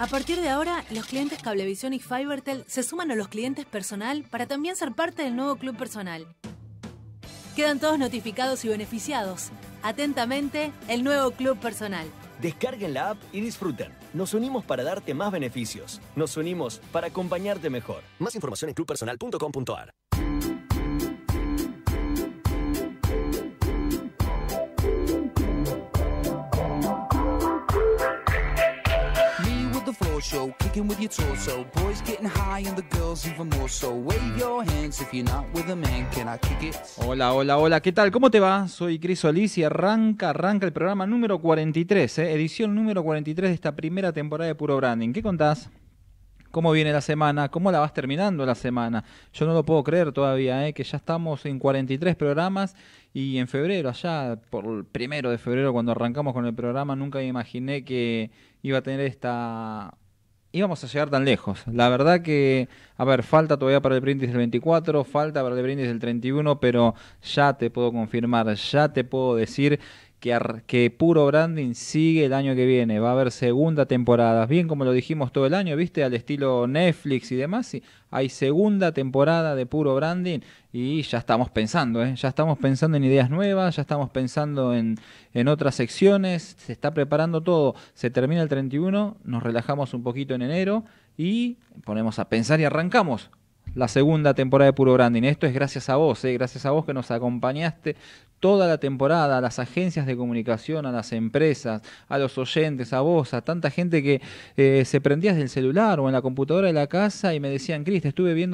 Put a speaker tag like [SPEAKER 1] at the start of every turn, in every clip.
[SPEAKER 1] A partir de ahora, los clientes Cablevisión y Fibertel se suman a los clientes Personal para también ser parte del nuevo Club Personal. Quedan todos notificados y beneficiados. Atentamente, el nuevo Club Personal.
[SPEAKER 2] Descarguen la app y disfruten. Nos unimos para darte más beneficios. Nos unimos para acompañarte mejor. Más información en clubpersonal.com.ar.
[SPEAKER 3] Show, kicking with your torso. Boys getting high and the girls even more so. Wave your hands if you're not with a man. Can I kick it?
[SPEAKER 4] Hola, hola, hola. ¿Qué tal? ¿Cómo te va? Soy Cris Solís y arranca el programa número 43, edición número 43 de esta primera temporada de Puro Branding. ¿Qué contás? ¿Cómo viene la semana? ¿Cómo la vas terminando la semana? Yo no lo puedo creer todavía, que ya estamos en 43 programas y en febrero, allá por el 1 de febrero, cuando arrancamos con el programa, nunca me imaginé que iba a tener íbamos a llegar tan lejos. La verdad que, a ver, falta todavía para el brindis del 24, falta para el brindis del 31, pero ya te puedo confirmar, ya te puedo decir que Puro Branding sigue el año que viene. Va a haber segunda temporada, bien como lo dijimos todo el año, ¿viste? Al estilo Netflix y demás. Sí, hay segunda temporada de Puro Branding y ya estamos pensando, ya estamos pensando en ideas nuevas, ya estamos pensando en otras secciones. Se está preparando todo. Se termina el 31, nos relajamos un poquito en enero y ponemos a pensar y arrancamos la segunda temporada de Puro Branding. Esto es gracias a vos, gracias a vos que nos acompañaste toda la temporada, a las agencias de comunicación, a las empresas, a los oyentes, a vos, a tanta gente que se prendía desde el celular o en la computadora de la casa y me decían: Cris, te estuve viendo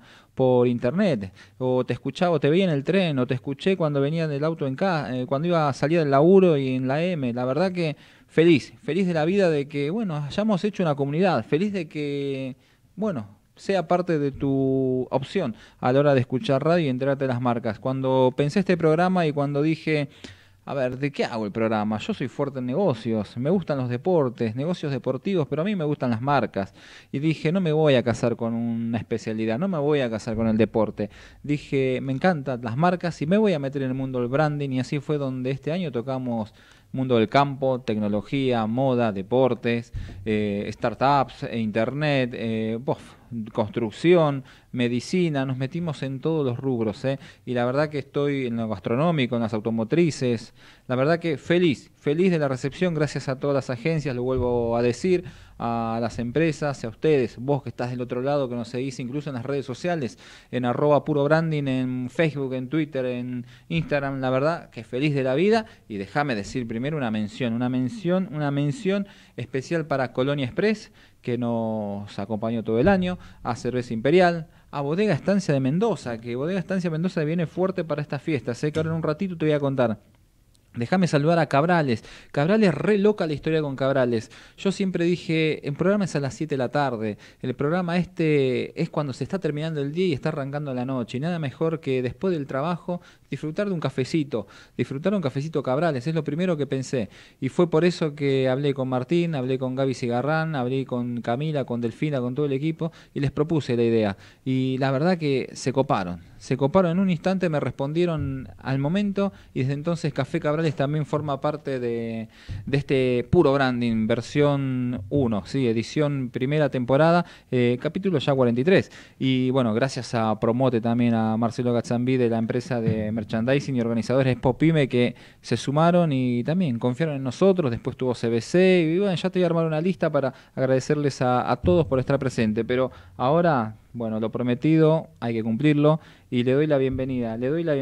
[SPEAKER 4] por internet, o te escuchaba, o te veía en el tren, o te escuché cuando venía del auto cuando iba a salir del laburo y en la M. La verdad que feliz de la vida de que, bueno, hayamos hecho una comunidad, feliz de que, bueno, sea parte de tu opción a la hora de escuchar radio y enterarte de las marcas. Cuando pensé este programa y cuando dije, a ver, ¿de qué hago el programa? Yo soy fuerte en negocios, me gustan los deportes, negocios deportivos, pero a mí me gustan las marcas. Y dije, no me voy a casar con una especialidad, no me voy a casar con el deporte. Dije, me encantan las marcas y me voy a meter en el mundo del branding, y así fue donde este año tocamos mundo del campo, tecnología, moda, deportes, startups, internet, construcción, medicina. Nos metimos en todos los rubros, y la verdad que estoy en lo gastronómico, en las automotrices. La verdad que feliz de la recepción, gracias a todas las agencias, lo vuelvo a decir, a las empresas, a ustedes, vos que estás del otro lado, que nos seguís incluso en las redes sociales, en @purobranding, en Facebook, en Twitter, en Instagram. La verdad que feliz de la vida. Y déjame decir primero una mención especial para Colonia Express, que nos acompañó todo el año, a Cerveza Imperial, a Bodega Estancia de Mendoza, que Bodega Estancia de Mendoza viene fuerte para estas fiestas, que ahora en un ratito te voy a contar. Déjame saludar a Cabrales. Cabrales, re loca la historia con Cabrales. Yo siempre dije, el programa es a las 7 de la tarde. El programa es cuando se está terminando el día y está arrancando la noche. Y nada mejor que después del trabajo disfrutar de un cafecito. Disfrutar un cafecito Cabrales, es lo primero que pensé. Y fue por eso que hablé con Martín, hablé con Gaby Cigarrán, hablé con Camila, con Delfina, con todo el equipo, y les propuse la idea. Y la verdad que se coparon en un instante, me respondieron al momento, y desde entonces Café Cabrales también forma parte de este Puro Branding, versión 1, ¿sí? Edición primera temporada, capítulo ya 43. Y bueno, gracias a Promote también, a Marcelo Gazzambí de la empresa de merchandising y organizadores Popime, que se sumaron y también confiaron en nosotros. Después tuvo CBC y bueno, ya te voy a armar una lista para agradecerles a todos por estar presente. Pero ahora, bueno, lo prometido hay que cumplirlo, y le doy la bienvenida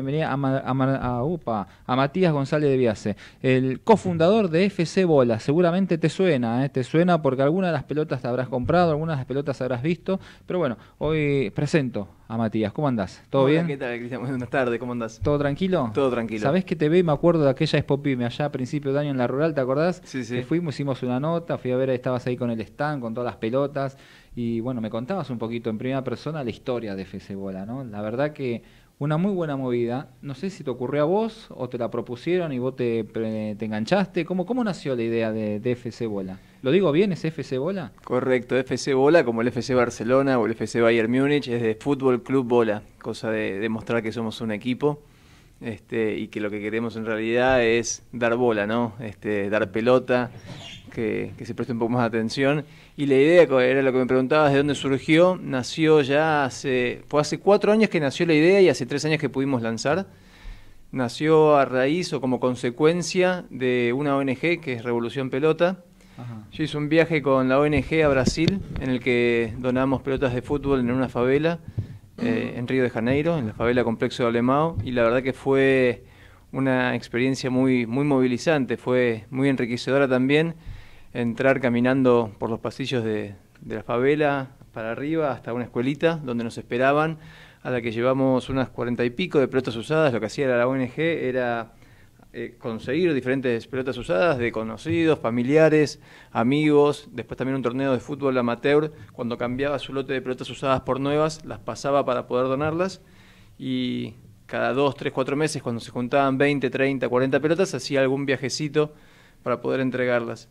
[SPEAKER 4] a Matías González de Biase, el cofundador de FC Bola. Seguramente te suena porque algunas de las pelotas te habrás comprado, algunas de las pelotas habrás visto, pero bueno, hoy presento a Matías. ¿Cómo andás? ¿Todo bien?
[SPEAKER 5] ¿Qué tal, Cristian? Buenas tardes, ¿cómo andás?
[SPEAKER 4] ¿Todo tranquilo?
[SPEAKER 5] Todo tranquilo.
[SPEAKER 4] ¿Sabés que te ve? Me acuerdo de aquella Expopime allá a principios de año en la rural, ¿te acordás?
[SPEAKER 5] Sí.
[SPEAKER 4] Que fuimos, hicimos una nota, fui a ver, estabas ahí con el stand, con todas las pelotas, y bueno, me contabas un poquito en primera persona la historia de FC Bola, ¿no? La verdad que una muy buena movida. No sé si te ocurrió a vos o te la propusieron y vos te enganchaste. ¿Cómo nació la idea de FC Bola? ¿Lo digo bien? ¿Es FC Bola?
[SPEAKER 5] Correcto, FC Bola, como el FC Barcelona o el FC Bayern Múnich, es de Fútbol Club Bola, cosa de demostrar que somos un equipo. y que lo que queremos en realidad es dar bola, ¿no? Dar pelota, que se preste un poco más de atención. Y la idea, era lo que me preguntabas, de dónde surgió, nació ya fue hace 4 años que nació la idea y hace 3 años que pudimos lanzar. Nació a raíz o como consecuencia de una ONG que es Revolución Pelota. Ajá. Yo hice un viaje con la ONG a Brasil, en el que donamos pelotas de fútbol en una favela, en Río de Janeiro, en la favela Complexo de Alemão, y la verdad que fue una experiencia muy, muy movilizante, fue muy enriquecedora también, entrar caminando por los pasillos de la favela para arriba hasta una escuelita donde nos esperaban, a la que llevamos unas 40 y pico de pelotas usadas. Lo que hacía la ONG era conseguir diferentes pelotas usadas de conocidos, familiares, amigos. Después también un torneo de fútbol amateur, cuando cambiaba su lote de pelotas usadas por nuevas, las pasaba para poder donarlas, y cada 2, 3, 4 meses, cuando se juntaban 20, 30, 40 pelotas, hacía algún viajecito para poder entregarlas.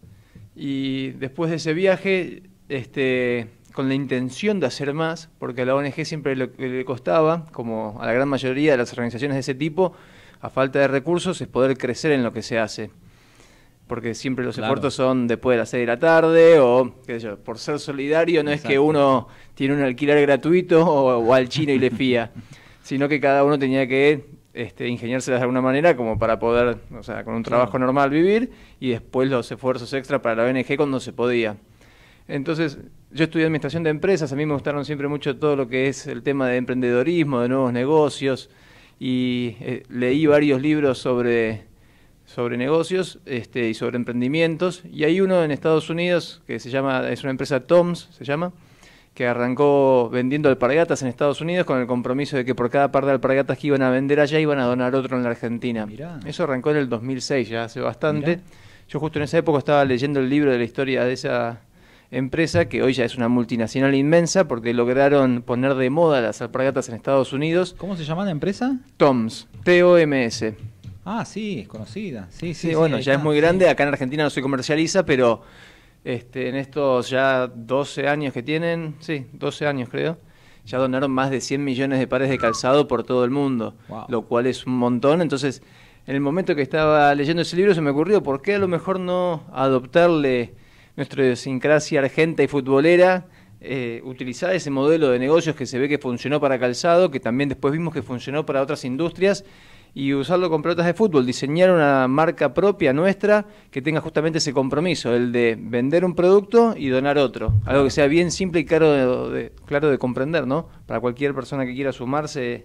[SPEAKER 5] Y después de ese viaje, con la intención de hacer más, porque a la ONG siempre le costaba, como a la gran mayoría de las organizaciones de ese tipo, a falta de recursos, es poder crecer en lo que se hace. Porque siempre los esfuerzos son después de las 6 de la tarde, o qué sé yo, por ser solidario, no Exacto. Es que uno tiene un alquiler gratuito o al chino y le fía, sino que cada uno tenía que ingeniárselas de alguna manera como para poder, o sea, con un trabajo normal vivir, y después los esfuerzos extra para la ONG cuando se podía. Entonces, yo estudié administración de empresas, a mí me gustaron siempre mucho todo lo que es el tema de emprendedorismo, de nuevos negocios, y leí varios libros sobre negocios y sobre emprendimientos, y hay uno en Estados Unidos que es una empresa TOMS, se llama, que arrancó vendiendo alpargatas en Estados Unidos con el compromiso de que por cada par de alpargatas que iban a vender allá iban a donar otro en la Argentina. Mirá. Eso arrancó en el 2006, ya hace bastante. Mirá. Yo justo en esa época estaba leyendo el libro de la historia de esa empresa, que hoy ya es una multinacional inmensa, porque lograron poner de moda las alpargatas en Estados Unidos.
[SPEAKER 4] ¿Cómo se llama la empresa?
[SPEAKER 5] TOMS, T-O-M-S.
[SPEAKER 4] Ah, sí, es conocida. Sí,
[SPEAKER 5] bueno, ya es muy grande, acá en Argentina no se comercializa, pero en estos ya 12 años que tienen, 12 años creo, ya donaron más de 100 millones de pares de calzado por todo el mundo, wow. Lo cual es un montón. Entonces, en el momento que estaba leyendo ese libro se me ocurrió, ¿por qué a lo mejor no adoptarle nuestra idiosincrasia argenta y futbolera, utilizar ese modelo de negocios que se ve que funcionó para calzado, que también después vimos que funcionó para otras industrias, y usarlo con pelotas de fútbol, diseñar una marca propia nuestra que tenga justamente ese compromiso, el de vender un producto y donar otro, algo que sea bien simple y claro de comprender, ¿no? Para cualquier persona que quiera sumarse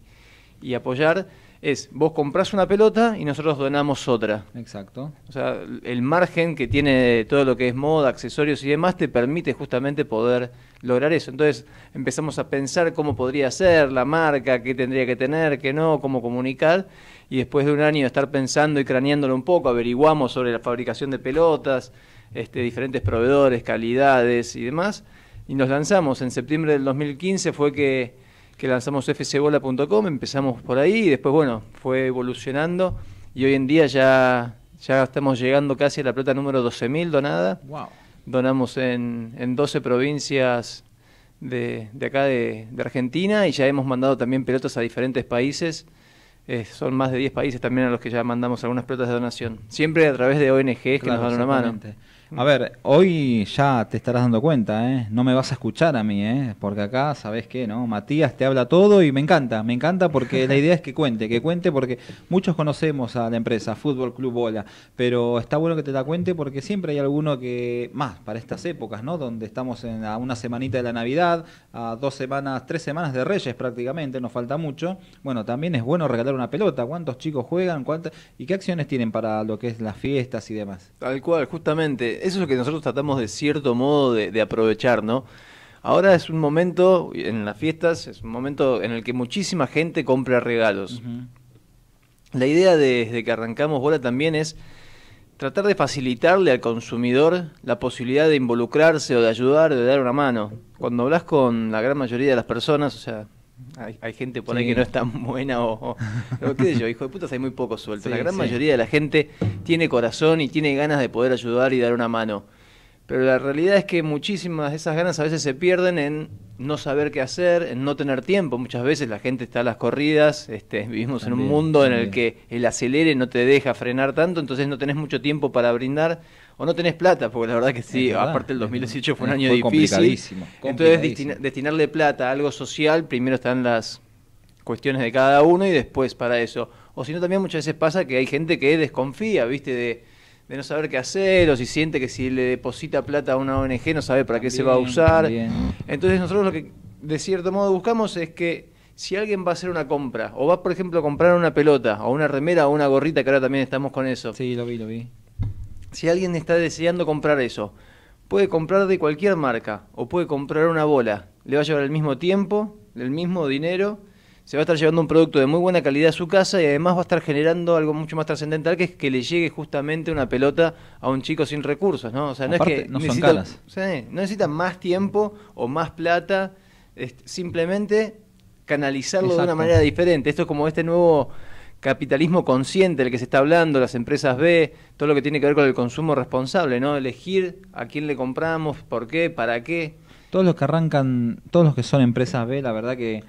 [SPEAKER 5] y apoyar, vos comprás una pelota y nosotros donamos otra.
[SPEAKER 4] Exacto.
[SPEAKER 5] O sea, el margen que tiene todo lo que es moda, accesorios y demás te permite justamente poder lograr eso. Entonces empezamos a pensar cómo podría ser la marca, qué tendría que tener, qué no, cómo comunicar, y después de un año de estar pensando y craneándolo un poco, averiguamos sobre la fabricación de pelotas, diferentes proveedores, calidades y demás, y nos lanzamos. En septiembre del 2015 fue que lanzamos fcbola.com, empezamos por ahí y después, bueno, fue evolucionando, y hoy en día ya estamos llegando casi a la pelota número 12.000 donada. Wow. Donamos en 12 provincias de acá de Argentina, y ya hemos mandado también pelotas a diferentes países. Son más de 10 países también a los que ya mandamos algunas pelotas de donación. Siempre a través de ONGs que nos dan una mano.
[SPEAKER 4] A ver, hoy ya te estarás dando cuenta, ¿eh? No me vas a escuchar a mí, porque acá, ¿sabés qué? ¿No? Matías te habla todo y me encanta porque la idea es que cuente, porque muchos conocemos a la empresa, Fútbol Club Bola, pero está bueno que te la cuente porque siempre hay alguno que, más para estas épocas, ¿no? Donde estamos a una semanita de la Navidad, a 2 semanas, 3 semanas de Reyes prácticamente, nos falta mucho. Bueno, también es bueno regalar una pelota. ¿Cuántos chicos juegan? ¿Y qué acciones tienen para lo que es las fiestas y demás?
[SPEAKER 5] Tal cual, justamente. Eso es lo que nosotros tratamos de cierto modo de aprovechar, ¿no? Ahora es un momento, en las fiestas, es un momento en el que muchísima gente compra regalos. Uh-huh. La idea desde que arrancamos Bola también es tratar de facilitarle al consumidor la posibilidad de involucrarse o de ayudar o de dar una mano. Cuando hablas con la gran mayoría de las personas, o sea, hay gente por ahí que no es tan buena o qué sé yo, hijo de putas, hay muy pocos sueltos. La gran mayoría de la gente tiene corazón y tiene ganas de poder ayudar y dar una mano. Pero la realidad es que muchísimas de esas ganas a veces se pierden en no saber qué hacer, en no tener tiempo. Muchas veces la gente está a las corridas, vivimos
[SPEAKER 4] También,
[SPEAKER 5] en un mundo en
[SPEAKER 4] también.
[SPEAKER 5] el que el acelere no te deja frenar tanto, entonces no tenés mucho tiempo para brindar o no tenés plata, porque la verdad que sí,
[SPEAKER 4] Es verdad,
[SPEAKER 5] aparte el
[SPEAKER 4] es
[SPEAKER 5] 2018 fue un
[SPEAKER 4] verdad.
[SPEAKER 5] año
[SPEAKER 4] Fue
[SPEAKER 5] difícil.
[SPEAKER 4] complicadísimo,
[SPEAKER 5] Entonces
[SPEAKER 4] complicadísimo.
[SPEAKER 5] destinarle plata a algo social, primero están las cuestiones de cada uno y después para eso. O si no, también muchas veces pasa que hay gente que desconfía, ¿viste? De no saber qué hacer, o si siente que si le deposita plata a una ONG no sabe para qué se va a
[SPEAKER 4] También,
[SPEAKER 5] usar.
[SPEAKER 4] también.
[SPEAKER 5] Entonces nosotros lo que de cierto modo buscamos es que si alguien va a hacer una compra, o va por ejemplo a comprar una pelota, o una remera, o una gorrita, que ahora también estamos con eso.
[SPEAKER 4] Sí, lo vi.
[SPEAKER 5] Si alguien está deseando comprar eso, puede comprar de cualquier marca, o puede comprar una bola. Le va a llevar el mismo tiempo, el mismo dinero, se va a estar llevando un producto de muy buena calidad a su casa y además va a estar generando algo mucho más trascendental, que es que le llegue justamente una pelota a un chico sin recursos, ¿no? O sea, no
[SPEAKER 4] Aparte,
[SPEAKER 5] es que
[SPEAKER 4] no son
[SPEAKER 5] necesita,
[SPEAKER 4] caras.
[SPEAKER 5] o sea, no necesita más tiempo o más plata, simplemente canalizarlo de una
[SPEAKER 4] Exacto.
[SPEAKER 5] manera diferente. Esto es como este nuevo capitalismo consciente del que se está hablando, las empresas B, todo lo que tiene que ver con el consumo responsable, ¿no? Elegir a quién le compramos, por qué, para qué.
[SPEAKER 4] Todos los que arrancan, todos los que son empresas B, la verdad que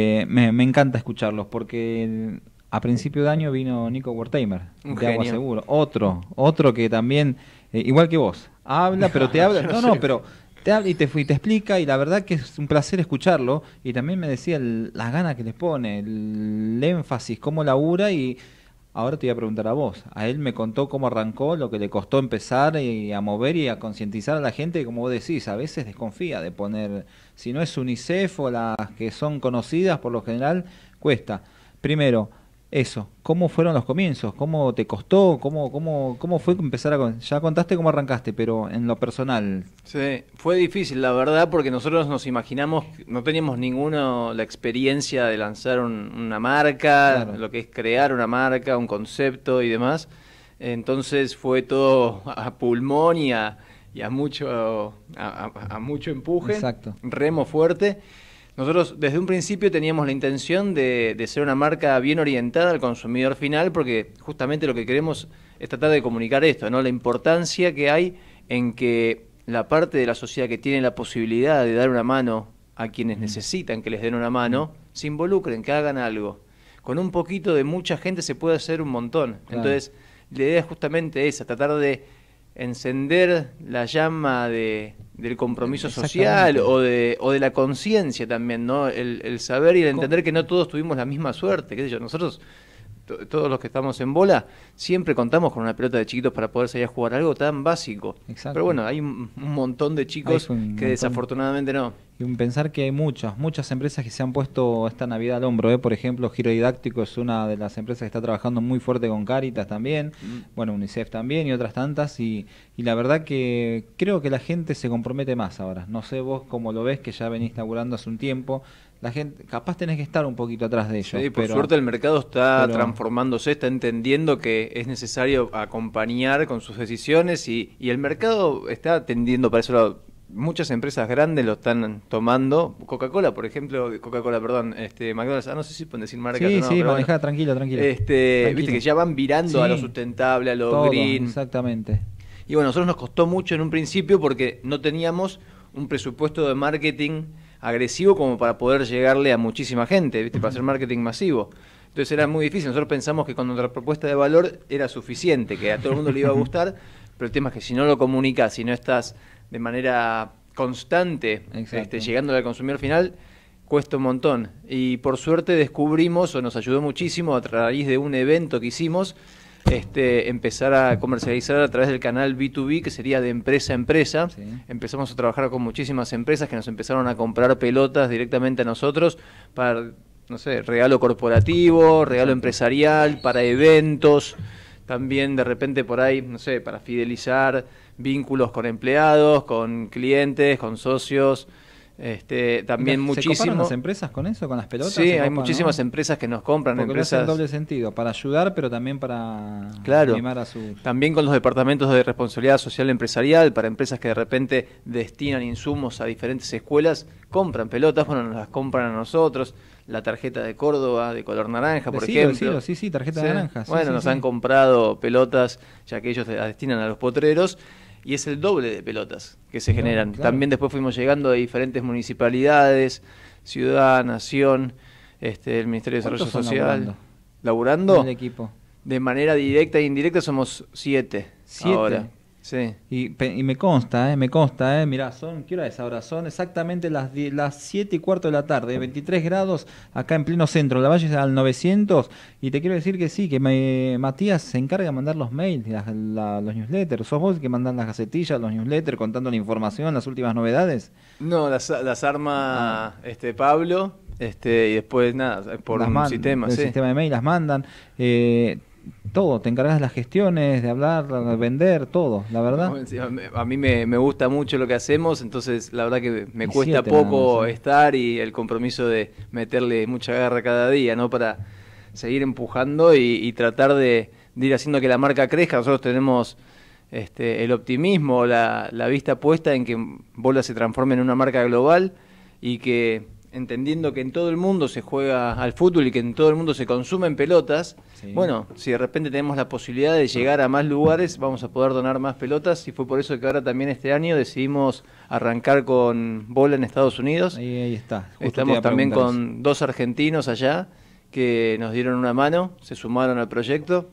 [SPEAKER 4] me encanta escucharlos, porque a principio de año vino Nico Wertheimer,
[SPEAKER 5] Un
[SPEAKER 4] de Agua
[SPEAKER 5] genio.
[SPEAKER 4] Seguro. Otro que también, igual que vos, habla, pero te habla, pero te habla y te explica, y la verdad que es un placer escucharlo, y también me decía las ganas que les pone, el énfasis, cómo labura, y ahora te voy a preguntar a vos. A él me contó cómo arrancó, lo que le costó empezar a mover y a concientizar a la gente, como vos decís, a veces desconfía de poner, si no es UNICEF o las que son conocidas por lo general, cuesta. Primero, eso, ¿cómo fueron los comienzos? ¿Cómo te costó? ¿Cómo fue empezar ya contaste cómo arrancaste, pero en lo personal?
[SPEAKER 5] Sí, fue difícil, la verdad, porque nosotros nos imaginamos, no teníamos ninguna la experiencia de lanzar una marca,
[SPEAKER 4] Claro.
[SPEAKER 5] lo que es crear una marca, un concepto y demás. Entonces fue todo a pulmón y a mucho empuje,
[SPEAKER 4] Exacto.
[SPEAKER 5] remo fuerte. Nosotros desde un principio teníamos la intención de ser una marca bien orientada al consumidor final, porque justamente lo que queremos es tratar de comunicar esto, ¿no? La importancia que hay en que la parte de la sociedad que tiene la posibilidad de dar una mano a quienes necesitan que les den una mano, se involucren, que hagan algo. Con un poquito de mucha gente se puede hacer un montón.
[SPEAKER 4] Claro.
[SPEAKER 5] Entonces, la idea es justamente esa, tratar de encender la llama del compromiso social
[SPEAKER 4] Exactamente.
[SPEAKER 5] o de la conciencia también, ¿no? El saber y el entender que no todos tuvimos la misma suerte, qué sé yo. Nosotros, todos los que estamos en bola, siempre contamos con una pelota de chiquitos para poder salir a jugar algo tan básico.
[SPEAKER 4] Exacto.
[SPEAKER 5] Pero bueno, hay un montón de chicos
[SPEAKER 4] fue un
[SPEAKER 5] que
[SPEAKER 4] montón.
[SPEAKER 5] desafortunadamente no.
[SPEAKER 4] Y pensar que hay muchas empresas que se han puesto esta Navidad al hombro, Por ejemplo, Giro Didáctico es una de las empresas que está trabajando muy fuerte con Cáritas también, bueno, UNICEF también y otras tantas, y la verdad que creo que la gente se compromete más ahora. No sé vos cómo lo ves, que ya venís laburando hace un tiempo, la gente, capaz tenés que estar un poquito atrás de ellos.
[SPEAKER 5] Sí, por
[SPEAKER 4] pero,
[SPEAKER 5] suerte el mercado está
[SPEAKER 4] pero-
[SPEAKER 5] transformándose, está entendiendo que es necesario acompañar con sus decisiones y el mercado está tendiendo para eso lado. Muchas empresas grandes lo están tomando. Coca-Cola, por ejemplo, McDonald's, no sé si pueden decir marcas
[SPEAKER 4] Sí,
[SPEAKER 5] o no,
[SPEAKER 4] sí,
[SPEAKER 5] pero
[SPEAKER 4] manejá,
[SPEAKER 5] bueno.
[SPEAKER 4] tranquilo.
[SPEAKER 5] Viste que ya van virando a lo
[SPEAKER 4] Sí.
[SPEAKER 5] sustentable, a lo
[SPEAKER 4] Todo,
[SPEAKER 5] green.
[SPEAKER 4] exactamente.
[SPEAKER 5] Y bueno, a nosotros nos costó mucho en un principio porque no teníamos un presupuesto de marketing agresivo como para poder llegarle a muchísima gente, ¿viste? Para hacer marketing masivo. Entonces era muy difícil. Nosotros pensamos que con nuestra propuesta de valor era suficiente, que a todo el mundo le iba a gustar, pero el tema es que si no lo comunicas, si no estás de manera constante
[SPEAKER 4] Exacto.
[SPEAKER 5] llegando al consumidor final, cuesta un montón. Y por suerte descubrimos, o nos ayudó muchísimo a raíz de un evento que hicimos, empezar a comercializar a través del canal B2B, que sería de empresa a empresa.
[SPEAKER 4] Sí.
[SPEAKER 5] Empezamos a trabajar con muchísimas empresas que nos empezaron a comprar pelotas directamente a nosotros para, no sé, regalo corporativo, regalo empresarial, para eventos, también de repente por ahí, no sé, para fidelizar vínculos con empleados, con clientes, con socios. También
[SPEAKER 4] ¿Se
[SPEAKER 5] muchísimo.
[SPEAKER 4] coparon las empresas con eso, con las pelotas?
[SPEAKER 5] Sí,
[SPEAKER 4] ¿Se
[SPEAKER 5] hay
[SPEAKER 4] copan,
[SPEAKER 5] muchísimas
[SPEAKER 4] no?
[SPEAKER 5] empresas que nos compran,
[SPEAKER 4] Porque lo hacen
[SPEAKER 5] empresas.
[SPEAKER 4] en doble sentido, para ayudar, pero también para
[SPEAKER 5] Claro.
[SPEAKER 4] animar a sus...
[SPEAKER 5] También con los departamentos de responsabilidad social empresarial, para empresas que de repente destinan insumos a diferentes escuelas, compran pelotas, bueno, nos las compran a nosotros. La tarjeta de Córdoba de color naranja, por
[SPEAKER 4] Decilo,
[SPEAKER 5] ejemplo.
[SPEAKER 4] decilo, sí, tarjeta naranja. Sí,
[SPEAKER 5] Bueno,
[SPEAKER 4] sí,
[SPEAKER 5] nos
[SPEAKER 4] sí.
[SPEAKER 5] han comprado pelotas, ya que ellos las destinan a los potreros. y es el doble de pelotas que se generan.
[SPEAKER 4] Claro.
[SPEAKER 5] También después fuimos llegando a diferentes municipalidades, ciudad, nación, el Ministerio de Desarrollo
[SPEAKER 4] ¿Cuántos son
[SPEAKER 5] Social.
[SPEAKER 4] laburando
[SPEAKER 5] ¿Laburando?
[SPEAKER 4] en el equipo?
[SPEAKER 5] De manera directa e indirecta somos 7
[SPEAKER 4] ¿7?
[SPEAKER 5] ahora. Sí.
[SPEAKER 4] Y me consta, mirá, ¿qué hora es ahora? Son exactamente las 7:15 de la tarde, 23 grados acá en pleno centro, la Valle al 900, y te quiero decir que sí, que Matías se encarga de mandar los mails, los newsletters. ¿Sos vos el que mandan las gacetillas, los newsletters, contando la información, las últimas novedades?
[SPEAKER 5] No, las arma Pablo, y después nada, por un sistema.
[SPEAKER 4] El
[SPEAKER 5] sí.
[SPEAKER 4] sistema de mail las mandan, todo, te encargas de las gestiones, de hablar, de vender, todo, la verdad.
[SPEAKER 5] Bueno, sí, a mí me gusta mucho lo que hacemos, entonces la verdad que me
[SPEAKER 4] Y
[SPEAKER 5] cuesta
[SPEAKER 4] 7
[SPEAKER 5] poco
[SPEAKER 4] nada más,
[SPEAKER 5] estar, y el compromiso de meterle mucha garra cada día, ¿no? Para seguir empujando y tratar de ir haciendo que la marca crezca. Nosotros tenemos el optimismo, la vista puesta en que Bola se transforme en una marca global, y que, entendiendo que en todo el mundo se juega al fútbol y que en todo el mundo se consumen pelotas,
[SPEAKER 4] Sí.
[SPEAKER 5] bueno, si de repente tenemos la posibilidad de llegar a más lugares, vamos a poder donar más pelotas, y fue por eso que ahora también este año decidimos arrancar con Bola en Estados Unidos.
[SPEAKER 4] Ahí está. Justo te iba
[SPEAKER 5] Estamos
[SPEAKER 4] a
[SPEAKER 5] también
[SPEAKER 4] preguntar
[SPEAKER 5] con 2 argentinos allá que nos dieron una mano, se sumaron al proyecto,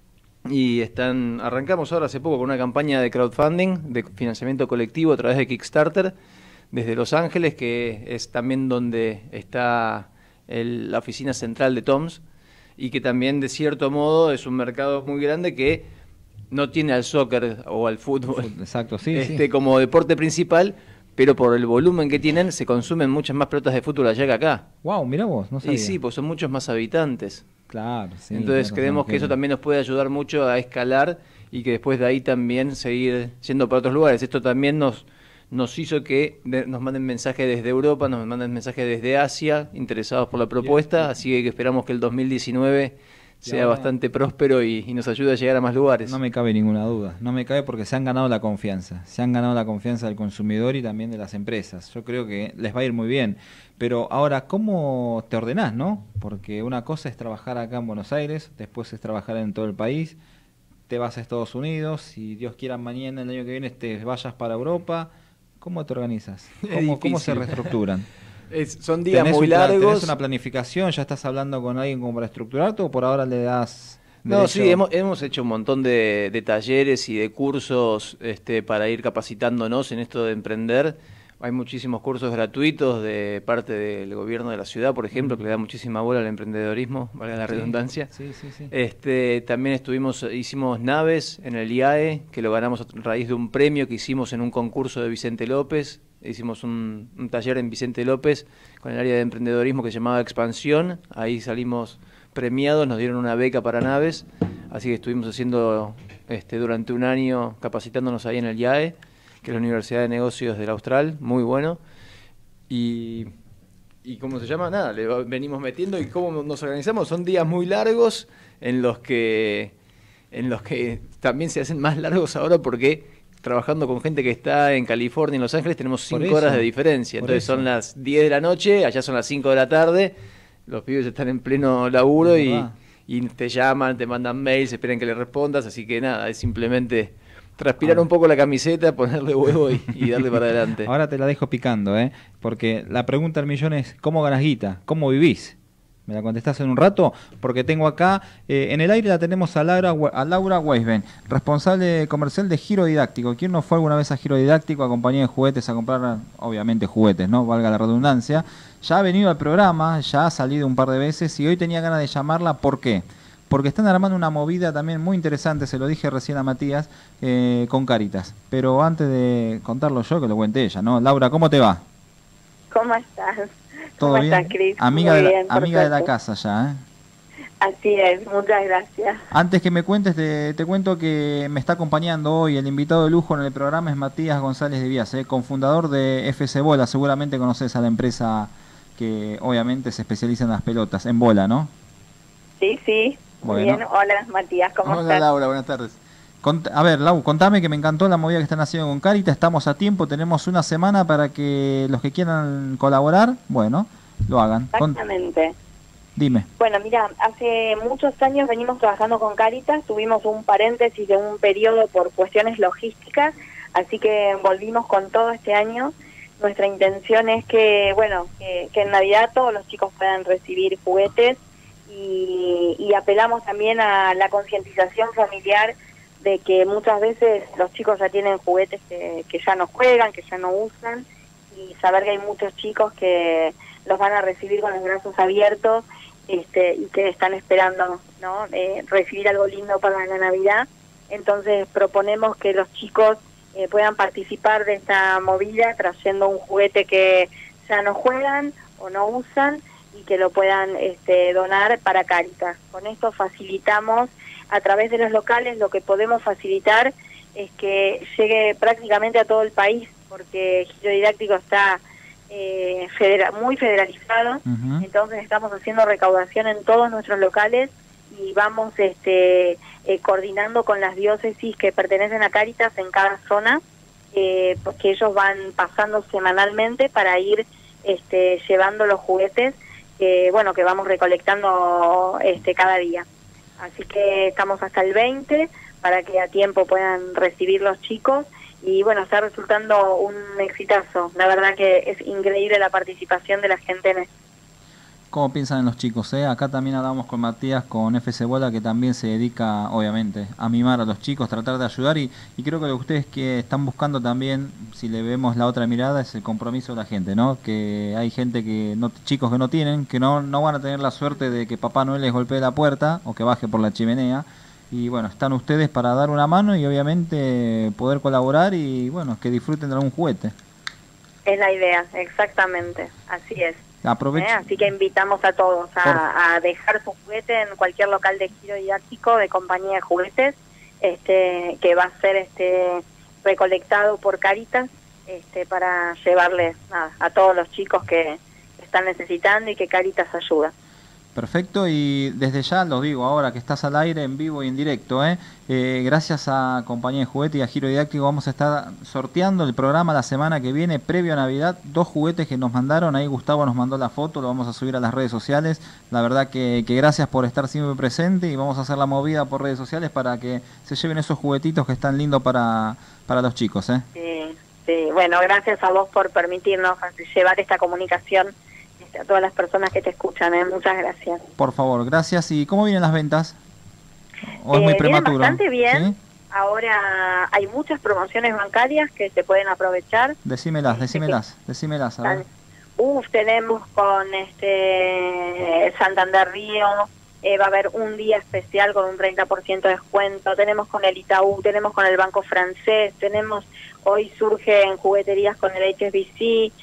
[SPEAKER 5] y arrancamos ahora hace poco con una campaña de crowdfunding, de financiamiento colectivo a través de Kickstarter, desde Los Ángeles, que es también donde está la oficina central de Toms, y que también de cierto modo es un mercado muy grande que no tiene al soccer o al fútbol
[SPEAKER 4] Exacto, sí, sí.
[SPEAKER 5] como deporte principal, pero por el volumen que tienen se consumen muchas más pelotas de fútbol allá que acá.
[SPEAKER 4] Wow, mirá vos, no sabía.
[SPEAKER 5] Y sí, pues son muchos más habitantes.
[SPEAKER 4] Claro, sí.
[SPEAKER 5] Entonces
[SPEAKER 4] tenés
[SPEAKER 5] creemos
[SPEAKER 4] razón,
[SPEAKER 5] que eso también nos puede ayudar mucho a escalar, y que después de ahí también seguir yendo para otros lugares. Esto también nos hizo que nos manden mensajes desde Europa, nos manden mensajes desde Asia, interesados por la propuesta, así que esperamos que el 2019 sea
[SPEAKER 4] ahora-
[SPEAKER 5] bastante próspero y nos ayude a llegar a más lugares.
[SPEAKER 4] No me cabe ninguna duda, no me cabe, porque se han ganado la confianza, del consumidor y también de las empresas. Yo creo que les va a ir muy bien, pero ahora, ¿cómo te ordenás, no? Porque una cosa es trabajar acá en Buenos Aires, después es trabajar en todo el país, te vas a Estados Unidos, si Dios quiera mañana, el año que viene, te vayas para Europa. ¿Cómo te organizas? ¿Cómo se reestructuran?
[SPEAKER 5] Son días muy largos.
[SPEAKER 4] ¿Tenés una planificación? ¿Ya estás hablando con alguien como para estructurarte, o por ahora le das
[SPEAKER 5] No,
[SPEAKER 4] derecho?
[SPEAKER 5] sí, hemos hecho un montón de talleres y de cursos para ir capacitándonos en esto de emprender. Hay muchísimos cursos gratuitos de parte del gobierno de la ciudad, por ejemplo, que le da muchísima bola al emprendedorismo, valga la redundancia.
[SPEAKER 4] Sí, sí, sí.
[SPEAKER 5] También hicimos naves en el IAE, que lo ganamos a raíz de un premio que hicimos en un concurso de Vicente López. Hicimos un taller en Vicente López con el área de emprendedorismo que se llamaba Expansión. Ahí salimos premiados, nos dieron una beca para naves, así que estuvimos haciendo durante un año capacitándonos ahí en el IAE, que es la Universidad de Negocios del Austral, muy bueno. Y ¿cómo se llama? Nada, venimos metiendo. ¿Y cómo nos organizamos? Son días muy largos en los que también se hacen más largos ahora, porque trabajando con gente que está en California, en Los Ángeles, tenemos 5 horas de diferencia. Entonces son las 10 de la noche, allá son las 5 de la tarde, los pibes están en pleno laburo y te llaman, te mandan mails, esperan que le respondas, así que nada, es simplemente transpirar un poco la camiseta, ponerle huevo y darle para adelante.
[SPEAKER 4] Ahora te la dejo picando, porque la pregunta del millón es: ¿cómo ganas guita? ¿Cómo vivís? Me la contestás en un rato, porque tengo acá, en el aire la tenemos a Laura Weisben, responsable comercial de Giro Didáctico. ¿Quién no fue alguna vez a Giro Didáctico a compañía de juguetes a comprar, obviamente, juguetes, ¿no? Valga la redundancia. Ya ha venido al programa, ya ha salido un par de veces, y hoy tenía ganas de llamarla. ¿Por qué? Porque están armando una movida también muy interesante, se lo dije recién a Matías, con Cáritas. Pero antes de contarlo yo, que lo cuente ella, ¿no? Laura, ¿cómo te va?
[SPEAKER 6] ¿Cómo estás?
[SPEAKER 4] ¿Todo
[SPEAKER 6] ¿Cómo
[SPEAKER 4] bien?
[SPEAKER 6] estás, Cris?
[SPEAKER 4] Amiga,
[SPEAKER 6] Muy
[SPEAKER 4] de,
[SPEAKER 6] bien,
[SPEAKER 4] amiga de la
[SPEAKER 6] perfecto.
[SPEAKER 4] casa ya, ¿eh?
[SPEAKER 6] Así es, muchas gracias.
[SPEAKER 4] Antes que me cuentes, te cuento que me está acompañando hoy el invitado de lujo en el programa, es Matías González de Vías, cofundador de FC Bola. Seguramente conoces a la empresa que obviamente se especializa en las pelotas, en bola, ¿no?
[SPEAKER 6] Sí, sí. Muy
[SPEAKER 4] Bueno.
[SPEAKER 6] bien. Hola, Matías, ¿cómo
[SPEAKER 5] Hola
[SPEAKER 6] estás?
[SPEAKER 5] Laura, buenas tardes.
[SPEAKER 4] A ver, Lau, contame, que me encantó la movida que están haciendo con Cáritas. Estamos a tiempo, tenemos una semana para que los que quieran colaborar, bueno, lo hagan.
[SPEAKER 6] Exactamente.
[SPEAKER 4] Dime.
[SPEAKER 6] Bueno, mira, hace muchos años venimos trabajando con Cáritas, tuvimos un paréntesis de un periodo por cuestiones logísticas, así que volvimos con todo este año. Nuestra intención es que, bueno, que en Navidad todos los chicos puedan recibir juguetes y apelamos también a la concientización familiar de que muchas veces los chicos ya tienen juguetes que ya no juegan, que ya no usan, y saber que hay muchos chicos que los van a recibir con los brazos abiertos y que están esperando, ¿no? Recibir algo lindo para la Navidad. Entonces proponemos que los chicos puedan participar de esta movida trayendo un juguete que ya no juegan o no usan y que lo puedan donar para Cáritas. Con esto facilitamos a través de los locales, lo que podemos facilitar es que llegue prácticamente a todo el país, porque Giro Didáctico está muy federalizado. Entonces estamos haciendo recaudación en todos nuestros locales y vamos coordinando con las diócesis que pertenecen a Cáritas en cada zona, porque ellos van pasando semanalmente para ir llevando los juguetes que vamos recolectando cada día. Así que estamos hasta el 20 para que a tiempo puedan recibir los chicos y bueno, está resultando un exitazo. La verdad que es increíble la participación de la gente en esto.
[SPEAKER 4] ¿Cómo piensan en los chicos? Acá también hablamos con Matías, con FC Bola, que también se dedica, obviamente, a mimar a los chicos, tratar de ayudar y creo que lo que ustedes que están buscando también, si le vemos la otra mirada, es el compromiso de la gente, ¿no? Que hay gente chicos que no tienen, que no van a tener la suerte de que Papá Noel les golpee la puerta o que baje por la chimenea. Y bueno, están ustedes para dar una mano y obviamente poder colaborar y bueno, que disfruten de algún juguete.
[SPEAKER 6] Es la idea, exactamente, así es. Así que invitamos a todos a dejar su juguete en cualquier local de Giro Didáctico, de compañía de juguetes, que va a ser recolectado por Cáritas, para llevarles a todos los chicos que están necesitando y que Cáritas ayuda.
[SPEAKER 4] Perfecto, y desde ya lo digo ahora que estás al aire en vivo y en directo, gracias a Compañía de Juguete y a Giro Didáctico vamos a estar sorteando el programa la semana que viene, previo a Navidad, 2 juguetes que nos mandaron, ahí Gustavo nos mandó la foto, lo vamos a subir a las redes sociales, la verdad que gracias por estar siempre presente y vamos a hacer la movida por redes sociales para que se lleven esos juguetitos que están lindos para los chicos.
[SPEAKER 6] Sí, bueno, gracias a vos por permitirnos llevar esta comunicación a todas las personas que te escuchan, muchas gracias.
[SPEAKER 4] Por favor, gracias. ¿Y cómo vienen las ventas? ¿O es muy prematuro?
[SPEAKER 6] Bastante bien.
[SPEAKER 4] ¿Sí?
[SPEAKER 6] Ahora hay muchas promociones bancarias que se pueden aprovechar.
[SPEAKER 4] Decímelas, a ver.
[SPEAKER 6] Tenemos con Santander Río, va a haber un día especial con un 30% de descuento, tenemos con el Itaú, tenemos con el Banco Francés, hoy surge en jugueterías con el HSBC,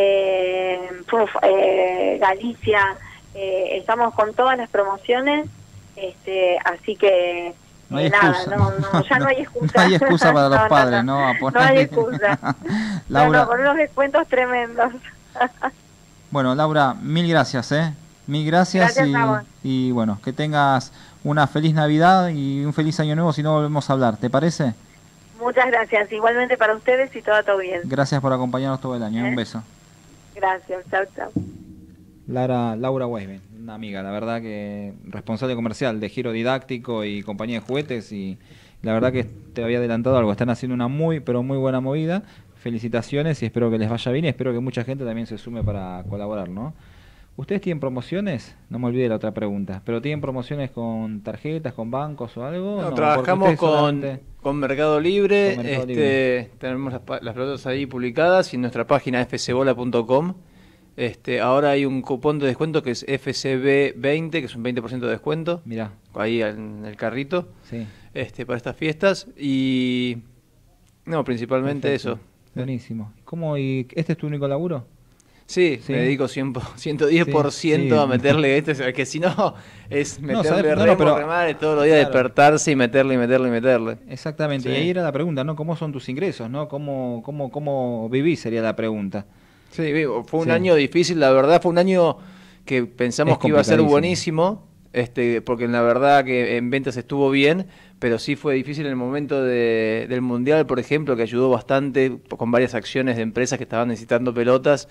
[SPEAKER 6] Galicia, estamos con todas las promociones, así que
[SPEAKER 4] no hay excusa.
[SPEAKER 6] Ya no hay excusa.
[SPEAKER 4] No hay excusa para los padres, ¿no?
[SPEAKER 6] No hay excusa.
[SPEAKER 4] Laura,
[SPEAKER 6] con unos descuentos tremendos.
[SPEAKER 4] Bueno, Laura, mil gracias, Mil gracias y bueno, que tengas una feliz Navidad y un feliz Año Nuevo si no volvemos a hablar, ¿te parece?
[SPEAKER 6] Muchas gracias, igualmente para ustedes y todo bien.
[SPEAKER 4] Gracias por acompañarnos todo el año, un beso.
[SPEAKER 6] Gracias, chao.
[SPEAKER 4] Laura Weisben, una amiga, la verdad que responsable comercial de Giro Didáctico y Compañía de Juguetes y la verdad que te había adelantado algo, están haciendo una muy buena movida, felicitaciones y espero que les vaya bien y espero que mucha gente también se sume para colaborar, ¿no? ¿Ustedes tienen promociones? No me olvide la otra pregunta, pero ¿tienen promociones con tarjetas, con bancos o algo?
[SPEAKER 5] No, trabajamos con Mercado Libre, tenemos las pelotas ahí publicadas y en nuestra página fcbola.com. Ahora hay un cupón de descuento que es FCB20, que es un 20% de descuento.
[SPEAKER 4] Mirá.
[SPEAKER 5] Ahí en el carrito.
[SPEAKER 4] Sí.
[SPEAKER 5] Para estas fiestas y no, principalmente
[SPEAKER 4] Perfecto.
[SPEAKER 5] Eso.
[SPEAKER 4] Buenísimo. ¿Y este es tu único laburo?
[SPEAKER 5] Sí, me dedico 110% a meterle que si no es meterle remar todos los días, despertarse y meterle.
[SPEAKER 4] Exactamente, y ahí era la pregunta, ¿no? ¿Cómo son tus ingresos, no? ¿Cómo vivís? Sería la pregunta.
[SPEAKER 5] Sí, fue un año difícil, la verdad, fue un año que pensamos que iba a ser buenísimo, porque la verdad que en ventas estuvo bien, pero sí fue difícil en el momento del Mundial, por ejemplo, que ayudó bastante con varias acciones de empresas que estaban necesitando pelotas.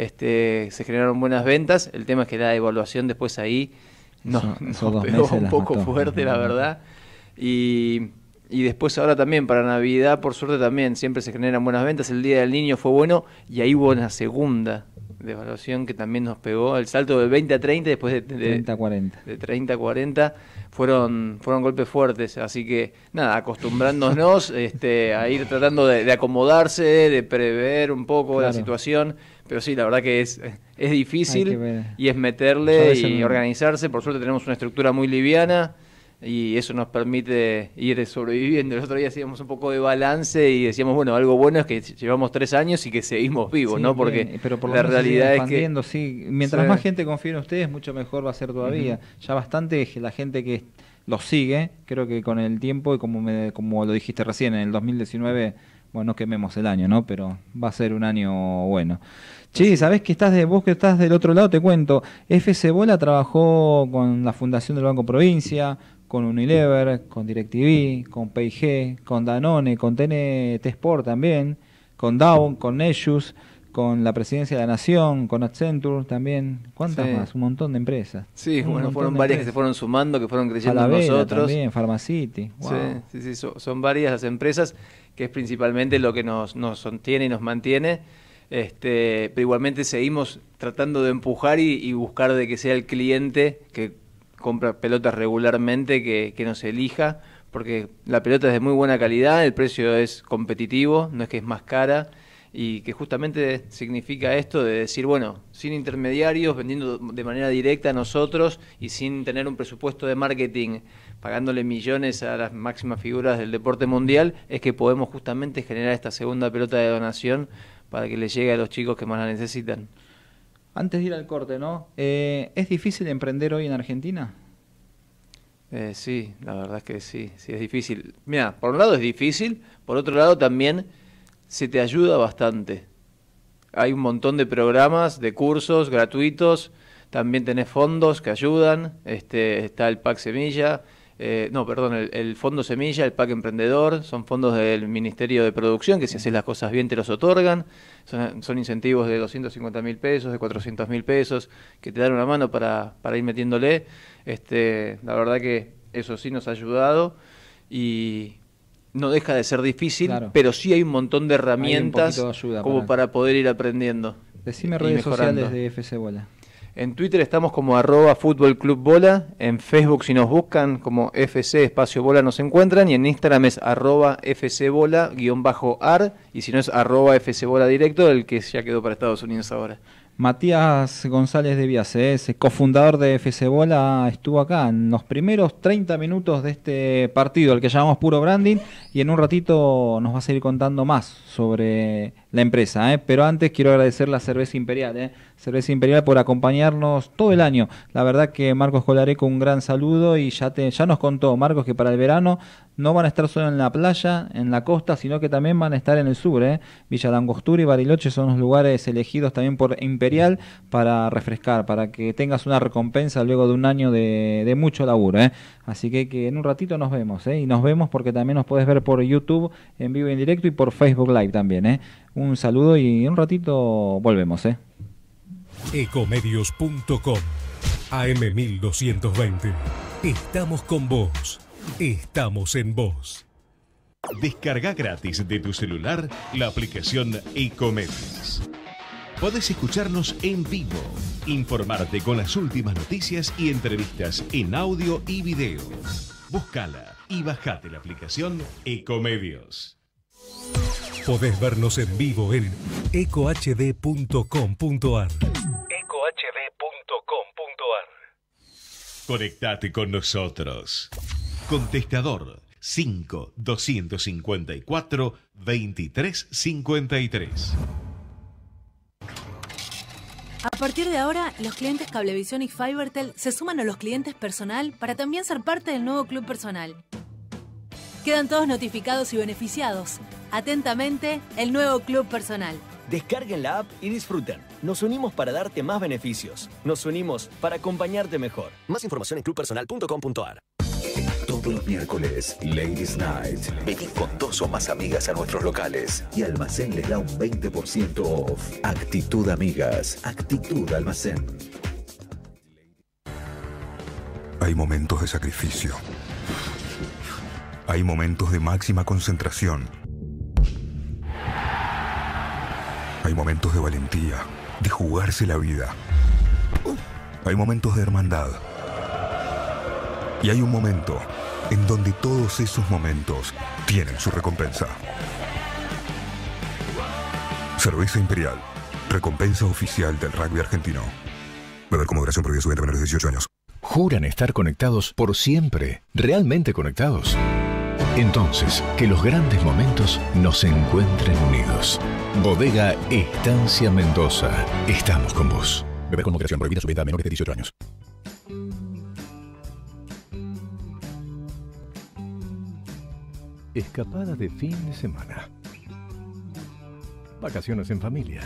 [SPEAKER 5] Se generaron buenas ventas. El tema es que la evaluación después ahí nos pegó un poco fuerte, la verdad. Y después ahora también para Navidad, por suerte también, siempre se generan buenas ventas. El Día del Niño fue bueno y ahí hubo una segunda devaluación que también nos pegó. El salto del 20 a 30 después de
[SPEAKER 4] 30 a 40.
[SPEAKER 5] De 30 a 40 fueron golpes fuertes. Así que nada, acostumbrándonos a ir tratando de acomodarse, de prever un poco la situación. Pero sí, la verdad que es difícil y es meterle y organizarse. Por suerte tenemos una estructura muy liviana y eso nos permite ir sobreviviendo. El otro día hacíamos un poco de balance y decíamos, bueno, algo bueno es que llevamos 3 años y que seguimos vivos, ¿no? Porque
[SPEAKER 4] pero por
[SPEAKER 5] la realidad es que...
[SPEAKER 4] Sí. Mientras más gente confíe en ustedes, mucho mejor va a ser todavía. Ya bastante la gente que los sigue, creo que con el tiempo, y como lo dijiste recién, en el 2019... Bueno, no quememos el año, ¿no? Pero va a ser un año bueno. Che, ¿sabés que vos que estás del otro lado? Te cuento. FC Bola trabajó con la Fundación del Banco Provincia, con Unilever, con DirecTV, con P&G, con Danone, con TNT Sport también, con Dow, con Nexus, con la Presidencia de la Nación, con Accenture también. ¿Cuántas más? Un montón de empresas.
[SPEAKER 5] Sí, bueno, fueron varias que se fueron sumando, que fueron creciendo en nosotros.
[SPEAKER 4] También, Pharmacity. Wow.
[SPEAKER 5] Sí, son varias las empresas, que es principalmente lo que nos sostiene y nos mantiene. Pero igualmente seguimos tratando de empujar y buscar de que sea el cliente que compra pelotas regularmente que nos elija, porque la pelota es de muy buena calidad, el precio es competitivo, no es que es más cara, y que justamente significa esto de decir, bueno, sin intermediarios, vendiendo de manera directa a nosotros y sin tener un presupuesto de marketing, pagándole millones a las máximas figuras del deporte mundial, es que podemos justamente generar esta segunda pelota de donación para que le llegue a los chicos que más la necesitan.
[SPEAKER 4] Antes de ir al corte, ¿no? ¿Es difícil emprender hoy en Argentina?
[SPEAKER 5] Sí, la verdad es que sí es difícil. Mira, por un lado es difícil, por otro lado también se te ayuda bastante. Hay un montón de programas, de cursos gratuitos, también tenés fondos que ayudan, está el PAC Semilla, el Fondo Semilla, el PAC Emprendedor, son fondos del Ministerio de Producción que si haces las cosas bien te los otorgan, son incentivos de 250.000 pesos, de 400.000 pesos, que te dan una mano para ir metiéndole. La verdad que eso sí nos ha ayudado y no deja de ser difícil, claro, pero sí hay un montón de herramientas para poder ir aprendiendo.
[SPEAKER 4] Decime redes sociales de FC Bola.
[SPEAKER 5] En Twitter estamos como @Fútbol Club Bola, en Facebook si nos buscan como FC Espacio Bola nos encuentran, y en Instagram es @FCBola_ar, y si no es @FC Bola directo, el que ya quedó para Estados Unidos ahora.
[SPEAKER 4] Matías González de Biase, cofundador de FC Bola, estuvo acá en los primeros 30 minutos de este partido, el que llamamos Puro Branding, y en un ratito nos va a seguir contando más sobre la empresa, pero antes quiero agradecer la Cerveza Imperial, Cerveza Imperial por acompañarnos todo el año. La verdad que Marcos Colareco, un gran saludo, y ya nos contó Marcos que para el verano no van a estar solo en la playa, en la costa, sino que también van a estar en el sur, Villa Langostura y Bariloche son los lugares elegidos también por Imperial para refrescar, para que tengas una recompensa luego de un año de mucho laburo, Así que en un ratito nos vemos, y nos vemos porque también nos puedes ver por YouTube en vivo y en directo y por Facebook Live también, Un saludo y en un ratito volvemos,
[SPEAKER 7] Ecomedios.com AM1220. Estamos con vos. Estamos en vos. Descarga gratis de tu celular la aplicación Ecomedios. Podés escucharnos en vivo, informarte con las últimas noticias y entrevistas en audio y video. Búscala y bajate la aplicación Ecomedios. Podés vernos en vivo en ecohd.com.ar. Conectate con nosotros. Contestador 5-254-2353.
[SPEAKER 1] A partir de ahora, los clientes Cablevisión y Fibertel se suman a los clientes personal para también ser parte del nuevo club personal. Quedan todos notificados y beneficiados. Atentamente, el nuevo club personal.
[SPEAKER 2] Descarguen la app y disfruten. Nos unimos para darte más beneficios. Nos unimos para acompañarte mejor. Más información en clubpersonal.com.ar. Todo
[SPEAKER 8] Todos los miércoles, Ladies Night. Vení con 2 o más amigas a nuestros locales y Almacén les da un 20% off. Actitud Amigas, Actitud Almacén.
[SPEAKER 9] Hay momentos de sacrificio. Hay momentos de máxima concentración. Hay momentos de valentía, de jugarse la vida. Hay momentos de hermandad. Y hay un momento en donde todos esos momentos tienen su recompensa. Cerveza Imperial, recompensa oficial del rugby argentino. Beber con moderación, prohibida su venta a menores de 18 años.
[SPEAKER 10] ¿Juran estar conectados por siempre? ¿Realmente conectados? Entonces, que los grandes momentos nos encuentren unidos. Bodega Estancia Mendoza. Estamos con vos. Beber con moderación, prohibida su venta a menores de 18 años. Escapada de fin de semana. Vacaciones en familia.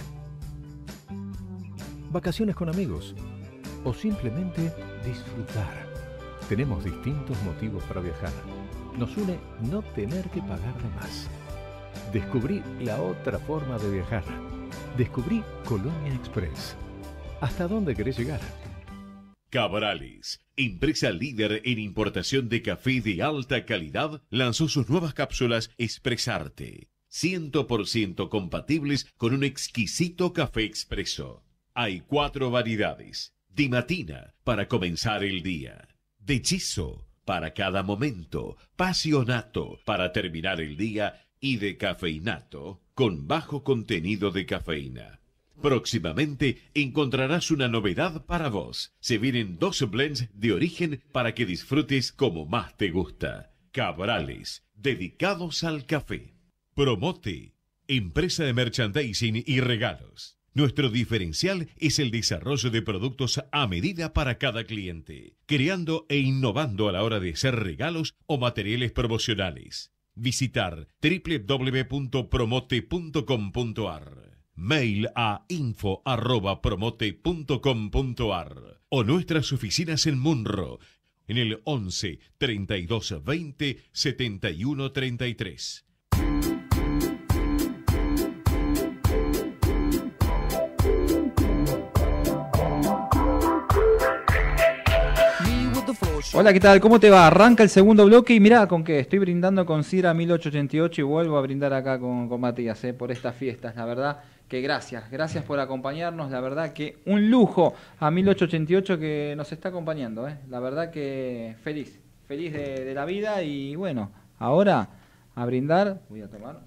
[SPEAKER 10] Vacaciones con amigos. O simplemente disfrutar. Tenemos distintos motivos para viajar. Nos une no tener que pagar de más. Descubrí la otra forma de viajar. Descubrí Colonia Express. ¿Hasta dónde querés llegar?
[SPEAKER 7] Cabrales, empresa líder en importación de café de alta calidad, lanzó sus nuevas cápsulas Expresarte, 100% compatibles con un exquisito café expreso. Hay 4 variedades: de matina, para comenzar el día; de hechizo, para cada momento; pasionato, para terminar el día; y de cafeinato, con bajo contenido de cafeína. Próximamente encontrarás una novedad para vos. Se vienen 2 blends de origen para que disfrutes como más te gusta. Cabrales, dedicados al café. Promote, empresa de merchandising y regalos. Nuestro diferencial es el desarrollo de productos a medida para cada cliente, creando e innovando a la hora de hacer regalos o materiales promocionales. Visitar www.promote.com.ar. Mail a info@promote.com.ar o nuestras oficinas en Munro en el 11 32 20 71 33.
[SPEAKER 4] Hola, ¿qué tal? ¿Cómo te va? Arranca el segundo bloque y mirá con qué. Estoy brindando con Sidra 1888 y vuelvo a brindar acá con Matías por estas fiestas. La verdad que gracias por acompañarnos. La verdad que un lujo a 1888 que nos está acompañando. La verdad que feliz de la vida y bueno, ahora a brindar. Voy a tomar.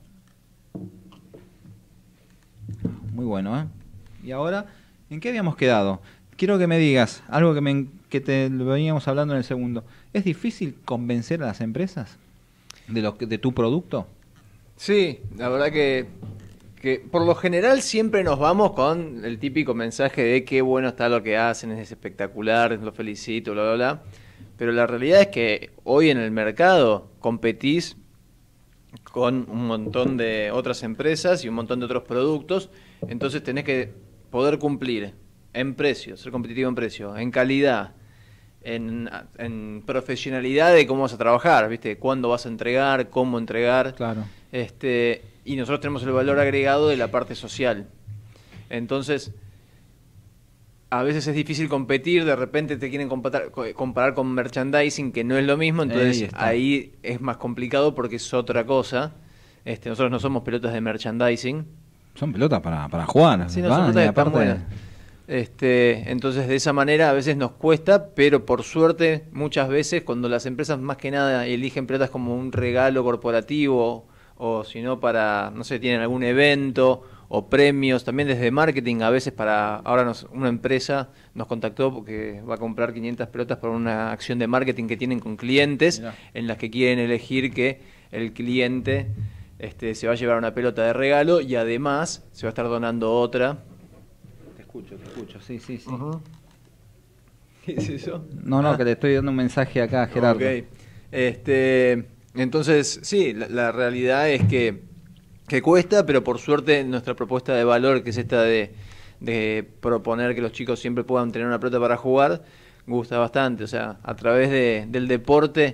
[SPEAKER 4] Muy bueno, Y ahora, ¿en qué habíamos quedado? Quiero que me digas algo que te lo veníamos hablando en el segundo. ¿Es difícil convencer a las empresas de tu producto?
[SPEAKER 5] Sí, la verdad que por lo general siempre nos vamos con el típico mensaje de qué bueno está lo que hacen, es espectacular, lo felicito, bla, bla, bla. Pero la realidad es que hoy en el mercado competís con un montón de otras empresas y un montón de otros productos, entonces tenés que poder cumplir en precio, ser competitivo en precio, en calidad, en profesionalidad de cómo vas a trabajar, ¿viste? Cuándo vas a entregar, cómo entregar.
[SPEAKER 4] Claro.
[SPEAKER 5] Y nosotros tenemos el valor agregado de la parte social. Entonces, a veces es difícil competir, de repente te quieren comparar con merchandising, que no es lo mismo, entonces ahí es más complicado porque es otra cosa. Nosotros no somos pelotas de merchandising.
[SPEAKER 4] Son pelotas para jugar.
[SPEAKER 5] Sí, no son pelotas que están buenas. Entonces de esa manera a veces nos cuesta, pero por suerte muchas veces cuando las empresas más que nada eligen pelotas como un regalo corporativo o si no para, no sé, tienen algún evento o premios, también desde marketing a veces una empresa nos contactó porque va a comprar 500 pelotas para una acción de marketing que tienen con clientes. Mirá. En las que quieren elegir que el cliente se va a llevar una pelota de regalo y además se va a estar donando otra.
[SPEAKER 4] Te escucho, sí.
[SPEAKER 5] Uh-huh. ¿Qué es eso?
[SPEAKER 4] No, que le estoy dando un mensaje acá a Gerardo.
[SPEAKER 5] Ok. Entonces, sí, la realidad es que cuesta, pero por suerte nuestra propuesta de valor, que es esta de proponer que los chicos siempre puedan tener una pelota para jugar, gusta bastante. O sea, a través del deporte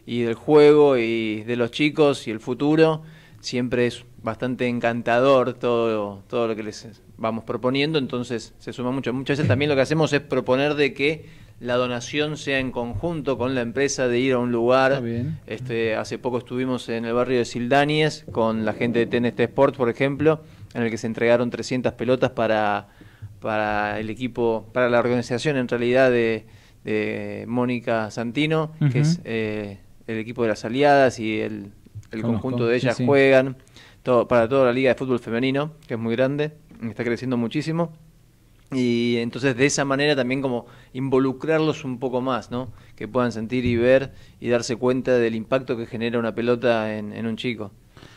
[SPEAKER 5] y del juego y de los chicos y el futuro, siempre es bastante encantador todo lo que les vamos proponiendo, entonces se suma mucho. Muchas veces también lo que hacemos es proponer de que la donación sea en conjunto con la empresa, de ir a un lugar.
[SPEAKER 4] Está bien.
[SPEAKER 5] Hace poco estuvimos en el barrio de Sildáñez con la gente de TNT Sports, por ejemplo, en el que se entregaron 300 pelotas para el equipo, para la organización en realidad de Mónica Santino, que es el equipo de las aliadas, y el conjunto de ellas juegan para toda la liga de fútbol femenino, que es muy grande, está creciendo muchísimo. Y entonces de esa manera también como involucrarlos un poco más, ¿no? Que puedan sentir y ver y darse cuenta del impacto que genera una pelota en un chico.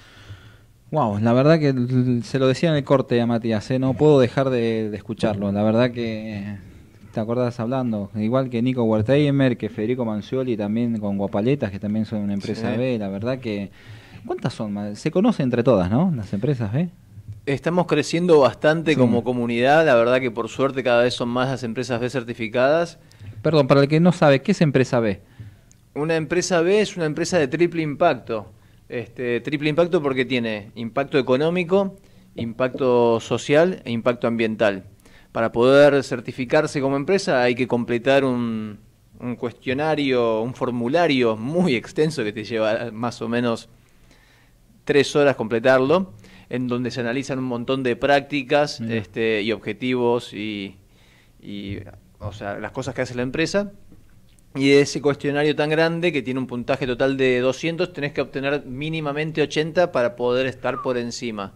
[SPEAKER 4] Wow, la verdad que se lo decía en el corte a Matías, no puedo dejar de escucharlo. La verdad que te acordás hablando, igual que Nico Wertheimer, que Federico Mancioli, también con Guapaletas, que también son una empresa B. La verdad que, ¿cuántas son? Se conocen entre todas, ¿no? Las empresas B.
[SPEAKER 5] Estamos creciendo bastante como comunidad, la verdad que por suerte cada vez son más las empresas B certificadas.
[SPEAKER 4] Perdón, para el que no sabe, ¿qué es empresa B?
[SPEAKER 5] Una empresa B es una empresa de triple impacto. Triple impacto porque tiene impacto económico, impacto social e impacto ambiental. Para poder certificarse como empresa hay que completar un cuestionario, un formulario muy extenso que te lleva más o menos 3 horas completarlo, en donde se analizan un montón de prácticas y objetivos y o sea, las cosas que hace la empresa. Y de ese cuestionario tan grande, que tiene un puntaje total de 200, tenés que obtener mínimamente 80 para poder estar por encima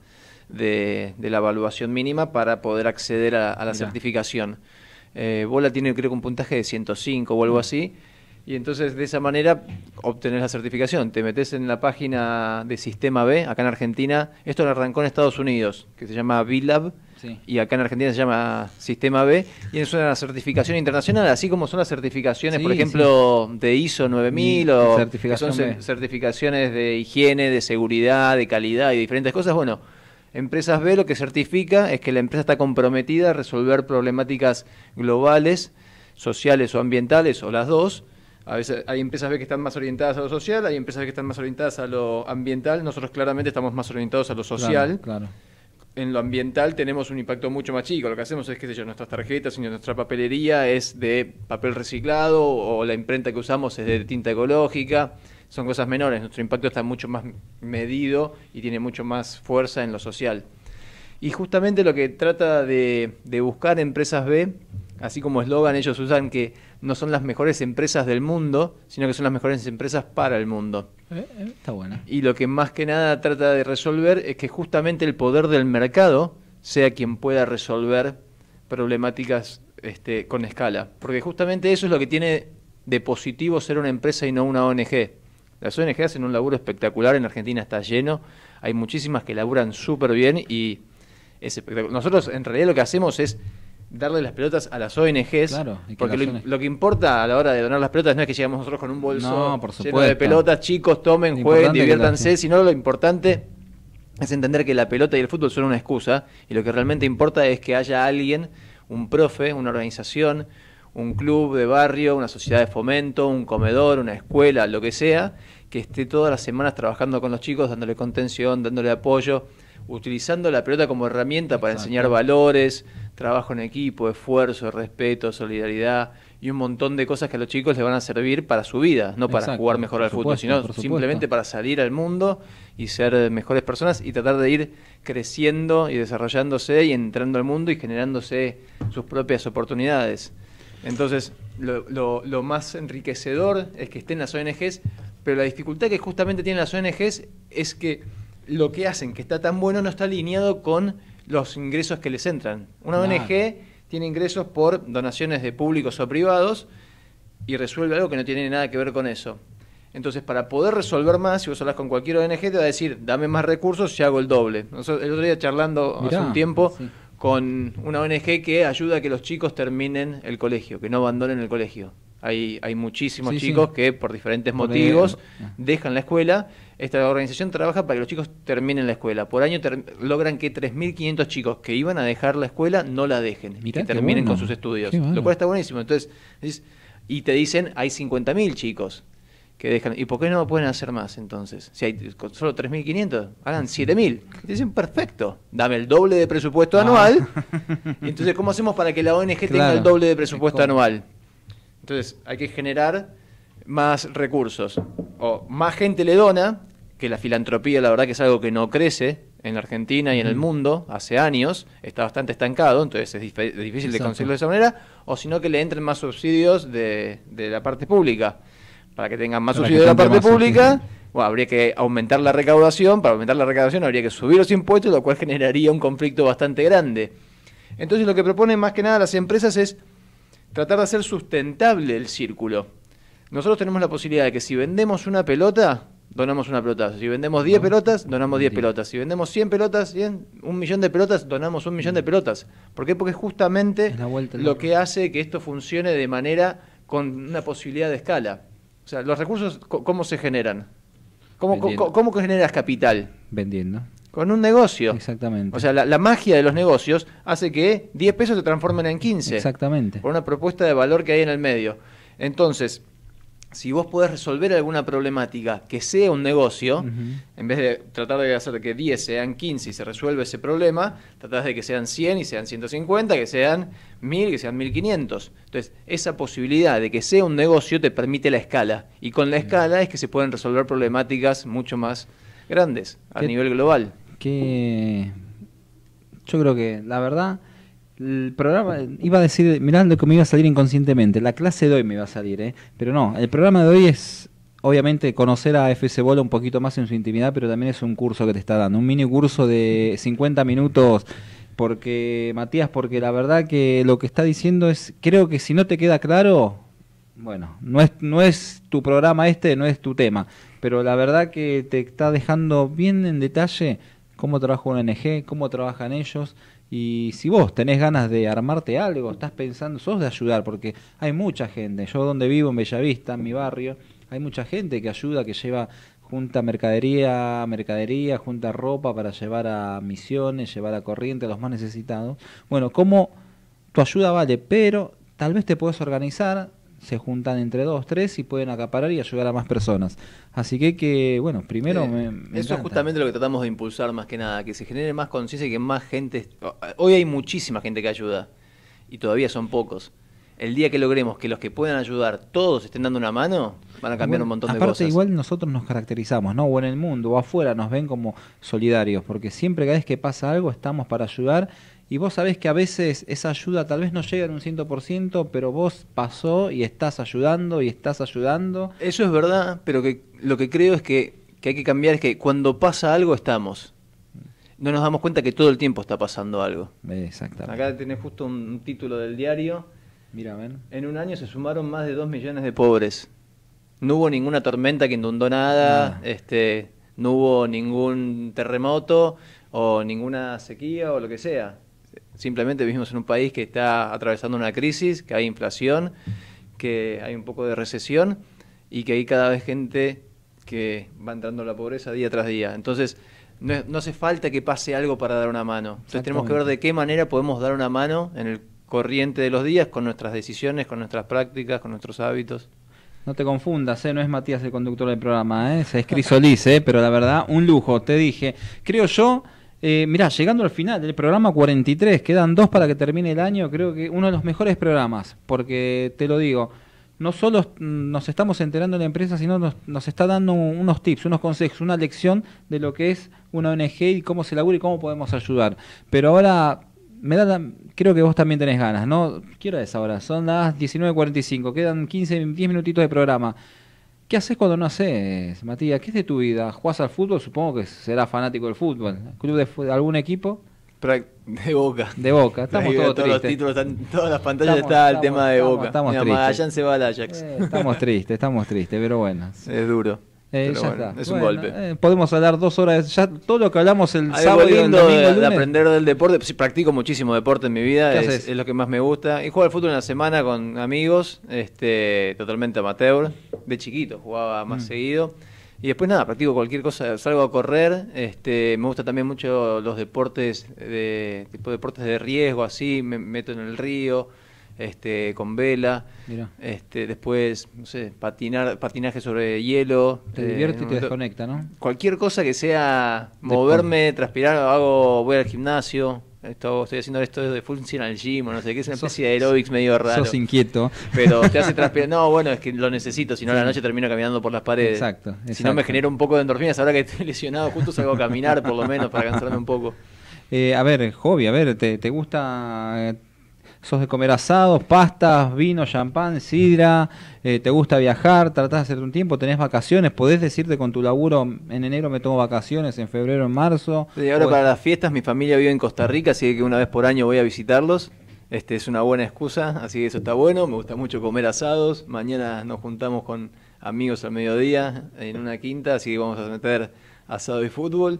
[SPEAKER 5] de la evaluación mínima para poder acceder a la certificación. Bola tiene creo que un puntaje de 105 o algo así, y entonces de esa manera obtenés la certificación. Te metés en la página de Sistema B, acá en Argentina. Esto lo arrancó en Estados Unidos, que se llama B-Lab, y acá en Argentina se llama Sistema B, y es una certificación internacional, así como son las certificaciones, por ejemplo, de ISO 9000, o que son certificaciones de higiene, de seguridad, de calidad y diferentes cosas. Bueno, Empresas B lo que certifica es que la empresa está comprometida a resolver problemáticas globales, sociales o ambientales, o las dos. A veces hay empresas B que están más orientadas a lo social, hay empresas B que están más orientadas a lo ambiental. Nosotros claramente estamos más orientados a lo social.
[SPEAKER 4] Claro.
[SPEAKER 5] En lo ambiental tenemos un impacto mucho más chico. Lo que hacemos es, qué sé yo, nuestras tarjetas y nuestra papelería es de papel reciclado, o la imprenta que usamos es de tinta ecológica. Son cosas menores. Nuestro impacto está mucho más medido y tiene mucho más fuerza en lo social. Y justamente lo que trata de buscar Empresas B, así como eslogan, ellos usan que no son las mejores empresas del mundo, sino que son las mejores empresas para el mundo.
[SPEAKER 4] Está buena.
[SPEAKER 5] Y lo que más que nada trata de resolver es que justamente el poder del mercado sea quien pueda resolver problemáticas con escala. Porque justamente eso es lo que tiene de positivo ser una empresa y no una ONG. Las ONG hacen un laburo espectacular, en Argentina está lleno, hay muchísimas que laburan súper bien y es espectacular. Nosotros en realidad lo que hacemos es darle las pelotas a las ONGs, porque lo que importa a la hora de donar las pelotas no es que llegamos nosotros con un bolso lleno de pelotas, chicos, tomen, jueguen, diviértanse, sino lo importante es entender que la pelota y el fútbol son una excusa, y lo que realmente importa es que haya alguien, un profe, una organización, un club de barrio, una sociedad de fomento, un comedor, una escuela, lo que sea, que esté todas las semanas trabajando con los chicos, dándole contención, dándole apoyo, utilizando la pelota como herramienta para enseñar valores, trabajo en equipo, esfuerzo, respeto, solidaridad y un montón de cosas que a los chicos les van a servir para su vida, no para jugar mejor al fútbol, sino simplemente para salir al mundo y ser mejores personas y tratar de ir creciendo y desarrollándose y entrando al mundo y generándose sus propias oportunidades. Entonces, lo más enriquecedor es que estén las ONGs, pero la dificultad que justamente tienen las ONGs es que lo que hacen, que está tan bueno, no está alineado con los ingresos que les entran. Una ONG tiene ingresos por donaciones de públicos o privados y resuelve algo que no tiene nada que ver con eso. Entonces, para poder resolver más, si vos hablas con cualquier ONG, te va a decir, dame más recursos y hago el doble. Nosotros, el otro día charlando hace un tiempo con una ONG que ayuda a que los chicos terminen el colegio, que no abandonen el colegio. Hay muchísimos chicos que por diferentes motivos dejan la escuela. Esta organización trabaja para que los chicos terminen la escuela. Por año logran que 3.500 chicos que iban a dejar la escuela no la dejen y que terminen con sus estudios. Lo cual está buenísimo. Entonces, y te dicen, hay 50.000 chicos que dejan. ¿Y por qué no pueden hacer más entonces? Si hay con solo 3.500, hagan 7.000. Y dicen, perfecto, dame el doble de presupuesto anual. Y entonces, ¿cómo hacemos para que la ONG tenga el doble de presupuesto anual? Entonces, hay que generar más recursos. O más gente le dona, que la filantropía, la verdad que es algo que no crece en la Argentina y en el mundo, hace años, está bastante estancado, entonces es difícil de conseguirlo de esa manera, o sino que le entren más subsidios de la parte pública. Para que tengan más subsidios de la parte pública, bueno, habría que aumentar la recaudación, para aumentar la recaudación habría que subir los impuestos, lo cual generaría un conflicto bastante grande. Entonces lo que proponen más que nada las empresas es tratar de hacer sustentable el círculo. Nosotros tenemos la posibilidad de que si vendemos una pelota, donamos una pelota. Si vendemos 10 pelotas, donamos 10 pelotas. Si vendemos 100 pelotas, 1.000.000 de pelotas, donamos 1.000.000 de pelotas. ¿Por qué? Porque es justamente lo que hace que esto funcione de manera con una posibilidad de escala. O sea, los recursos, ¿cómo se generan? ¿Cómo generas capital?
[SPEAKER 4] Vendiendo.
[SPEAKER 5] Con un negocio.
[SPEAKER 4] Exactamente.
[SPEAKER 5] O sea, la magia de los negocios hace que 10 pesos se transformen en 15.
[SPEAKER 4] Exactamente.
[SPEAKER 5] Por una propuesta de valor que hay en el medio. Entonces, si vos podés resolver alguna problemática que sea un negocio, en vez de tratar de hacer que 10 sean 15 y se resuelve ese problema, tratás de que sean 100 y sean 150, que sean 1.000, que sean 1.500. Entonces, esa posibilidad de que sea un negocio te permite la escala. Y con la escala es que se pueden resolver problemáticas mucho más grandes a nivel global.
[SPEAKER 4] Yo creo que, la verdad, el programa, iba a decir, mirá lo que me iba a salir inconscientemente, la clase de hoy me iba a salir, pero no, el programa de hoy es, obviamente, conocer a FC Bola un poquito más en su intimidad, pero también es un curso que te está dando, un mini curso de 50 minutos, porque la verdad que lo que está diciendo es, creo que si no te queda claro, bueno, no es tu programa no es tu tema, pero la verdad que te está dejando bien en detalle cómo trabaja una ONG, cómo trabajan ellos. Y si vos tenés ganas de armarte algo, estás pensando, sos de ayudar, porque hay mucha gente. Yo donde vivo, en Bellavista, en mi barrio, hay mucha gente que ayuda, que lleva junta mercadería, junta ropa para llevar a Misiones, llevar a Corrientes, a los más necesitados. Bueno, como tu ayuda vale, pero tal vez te puedes organizar, se juntan entre 2, 3 y pueden acaparar y ayudar a más personas. Así que bueno, primero me
[SPEAKER 5] eso
[SPEAKER 4] encanta.
[SPEAKER 5] Es justamente lo que tratamos de impulsar más que nada, que se genere más conciencia y que más gente... Hoy hay muchísima gente que ayuda y todavía son pocos. El día que logremos que los que puedan ayudar todos estén dando una mano, van a cambiar un montón de cosas.
[SPEAKER 4] Aparte, igual nosotros nos caracterizamos, ¿no? O en el mundo o afuera nos ven como solidarios, porque siempre cada vez que pasa algo estamos para ayudar. Y vos sabés que a veces esa ayuda tal vez no llega en un 100%, pero vos pasó y estás ayudando y estás ayudando.
[SPEAKER 5] Eso es verdad, pero lo que creo es que hay que cambiar es que cuando pasa algo estamos. No nos damos cuenta que todo el tiempo está pasando algo.
[SPEAKER 4] Exactamente.
[SPEAKER 5] Acá tenés justo un título del diario.
[SPEAKER 4] Mira, ven.
[SPEAKER 5] En un año se sumaron más de 2 millones de pobres. No hubo ninguna tormenta que inundó nada, no hubo ningún terremoto o ninguna sequía o lo que sea. Simplemente vivimos en un país que está atravesando una crisis, que hay inflación, que hay un poco de recesión y que hay cada vez gente que va entrando a la pobreza día tras día. Entonces, no hace falta que pase algo para dar una mano. Entonces tenemos que ver de qué manera podemos dar una mano en el corriente de los días con nuestras decisiones, con nuestras prácticas, con nuestros hábitos.
[SPEAKER 4] No te confundas, no es Matías el conductor del programa, es Cris Solís, pero la verdad, un lujo, te dije. Creo yo... mirá, llegando al final del programa 43, quedan 2 para que termine el año, creo que uno de los mejores programas, porque te lo digo, no solo nos estamos enterando de la empresa, sino nos está dando unos tips, unos consejos, una lección de lo que es una ONG y cómo se labura y cómo podemos ayudar. Pero ahora, creo que vos también tenés ganas, ¿no? ¿Qué hora es ahora? Son las 19:45, quedan 10 minutitos de programa. ¿Qué haces cuando no haces, Matías? ¿Qué es de tu vida? ¿Jugás al fútbol? Supongo que serás fanático del fútbol. ¿Club de algún equipo?
[SPEAKER 5] De Boca.
[SPEAKER 4] De Boca, estamos todos tristes.
[SPEAKER 5] Los títulos, todas las pantallas está el tema de Boca.
[SPEAKER 4] Estamos tristes.
[SPEAKER 5] Magallanes se va al Ajax.
[SPEAKER 4] Estamos tristes, pero bueno.
[SPEAKER 5] Es duro.
[SPEAKER 4] Ya
[SPEAKER 5] bueno,
[SPEAKER 4] está.
[SPEAKER 5] Es un golpe.
[SPEAKER 4] Podemos hablar 2 horas, ya todo lo que hablamos el sábado
[SPEAKER 5] Algo lindo
[SPEAKER 4] y el domingo,
[SPEAKER 5] de aprender del deporte. Sí, practico muchísimo deporte en mi vida, es lo que más me gusta. Y juego al fútbol en la semana con amigos, totalmente amateur. De chiquito jugaba más seguido. Y después nada, practico cualquier cosa, salgo a correr. Me gusta también mucho los deportes tipo deportes de riesgo, así, me meto en el río. con vela.
[SPEAKER 4] Mirá.
[SPEAKER 5] Después, no sé, patinaje sobre hielo.
[SPEAKER 4] Te divierte y te desconecta, ¿no?
[SPEAKER 5] Cualquier cosa que sea moverme, transpirar, voy al gimnasio. Estoy haciendo esto de functional gym o no sé qué, es una especie de aerobics medio raro.
[SPEAKER 4] Sos inquieto.
[SPEAKER 5] Pero te hace transpirar. No, bueno, es que lo necesito, si no a la noche termino caminando por las paredes.
[SPEAKER 4] Exacto.
[SPEAKER 5] Si no me genera un poco de endorfinas, ahora que estoy lesionado, justo salgo a caminar por lo menos para cansarme un poco.
[SPEAKER 4] Hobby, ¿te gusta? ¿Sos de comer asados, pastas, vino, champán, sidra? ¿Te gusta viajar? ¿Tratás de hacerte un tiempo? ¿Tenés vacaciones? ¿Podés decirte con tu laburo, en enero me tomo vacaciones, en febrero, en marzo?
[SPEAKER 5] Y ahora para las fiestas, mi familia vive en Costa Rica, así que una vez por año voy a visitarlos. Es una buena excusa, así que eso está bueno. Me gusta mucho comer asados. Mañana nos juntamos con amigos al mediodía en una quinta, así que vamos a meter asado y fútbol.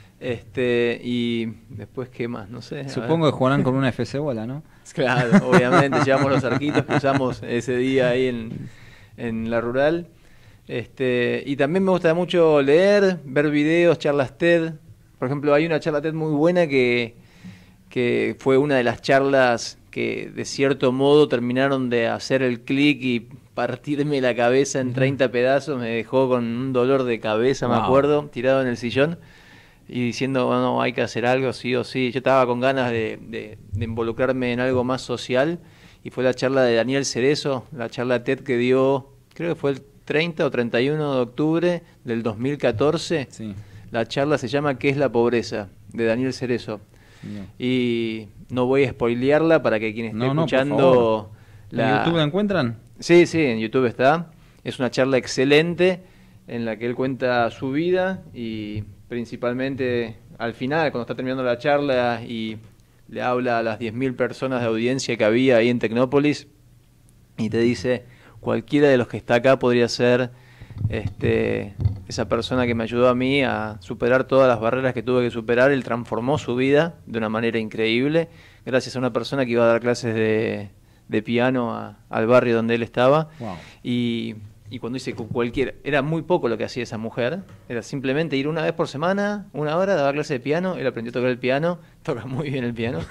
[SPEAKER 5] Y después, ¿qué más? No sé.
[SPEAKER 4] Supongo que jugarán con una FC bola, ¿no?
[SPEAKER 5] Claro, obviamente, llevamos los arquitos que usamos ese día ahí en la rural. Y también me gusta mucho leer, ver videos, charlas TED. Por ejemplo, hay una charla TED muy buena que fue una de las charlas que de cierto modo terminaron de hacer el clic y partirme la cabeza en 30 pedazos. Me dejó con un dolor de cabeza, me acuerdo, tirado en el sillón. Y diciendo, bueno, hay que hacer algo, sí o sí. Yo estaba con ganas de involucrarme en algo más social. Y fue la charla de Daniel Cerezo, la charla TED que dio, creo que fue el 30 o 31 de octubre del 2014.
[SPEAKER 4] Sí. La
[SPEAKER 5] charla se llama ¿Qué es la pobreza?, de Daniel Cerezo. No. Y no voy a spoilearla para que quien esté escuchando...
[SPEAKER 4] ¿En YouTube la encuentran?
[SPEAKER 5] Sí, en YouTube está. Es una charla excelente en la que él cuenta su vida y... principalmente al final, cuando está terminando la charla y le habla a las 10.000 personas de audiencia que había ahí en Tecnópolis y te dice, cualquiera de los que está acá podría ser esa persona que me ayudó a mí a superar todas las barreras que tuve que superar. Él transformó su vida de una manera increíble gracias a una persona que iba a dar clases de piano al barrio donde él estaba.
[SPEAKER 4] Wow.
[SPEAKER 5] Y cuando dice cualquiera, era muy poco lo que hacía esa mujer, era simplemente ir una vez por semana, 1 hora, daba clase de piano, él aprendió a tocar el piano, toca muy bien el piano,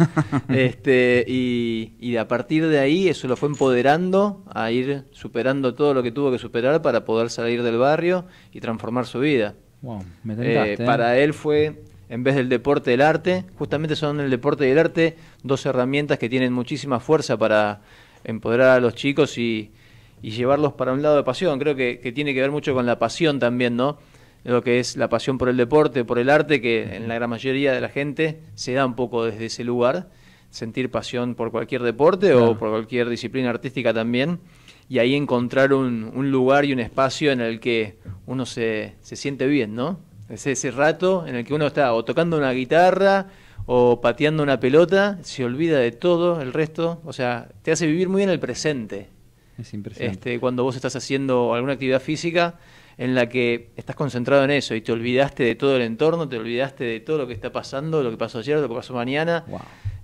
[SPEAKER 5] y a partir de ahí eso lo fue empoderando a ir superando todo lo que tuvo que superar para poder salir del barrio y transformar su vida.
[SPEAKER 4] Wow, me tentaste,
[SPEAKER 5] Para él fue, en vez del deporte, el arte. Justamente son el deporte y el arte dos herramientas que tienen muchísima fuerza para empoderar a los chicos y llevarlos para un lado de pasión. Creo que tiene que ver mucho con la pasión también, ¿no? Lo que es la pasión por el deporte, por el arte, que en la gran mayoría de la gente se da un poco desde ese lugar, sentir pasión por cualquier deporte o por cualquier disciplina artística también, y ahí encontrar un lugar y un espacio en el que uno se siente bien, ¿no? Es ese rato en el que uno está o tocando una guitarra o pateando una pelota, se olvida de todo el resto, o sea, te hace vivir muy en el presente.
[SPEAKER 4] Es impresionante.
[SPEAKER 5] Cuando vos estás haciendo alguna actividad física en la que estás concentrado en eso y te olvidaste de todo el entorno, te olvidaste de todo lo que está pasando, lo que pasó ayer, lo que pasó mañana.
[SPEAKER 4] Wow.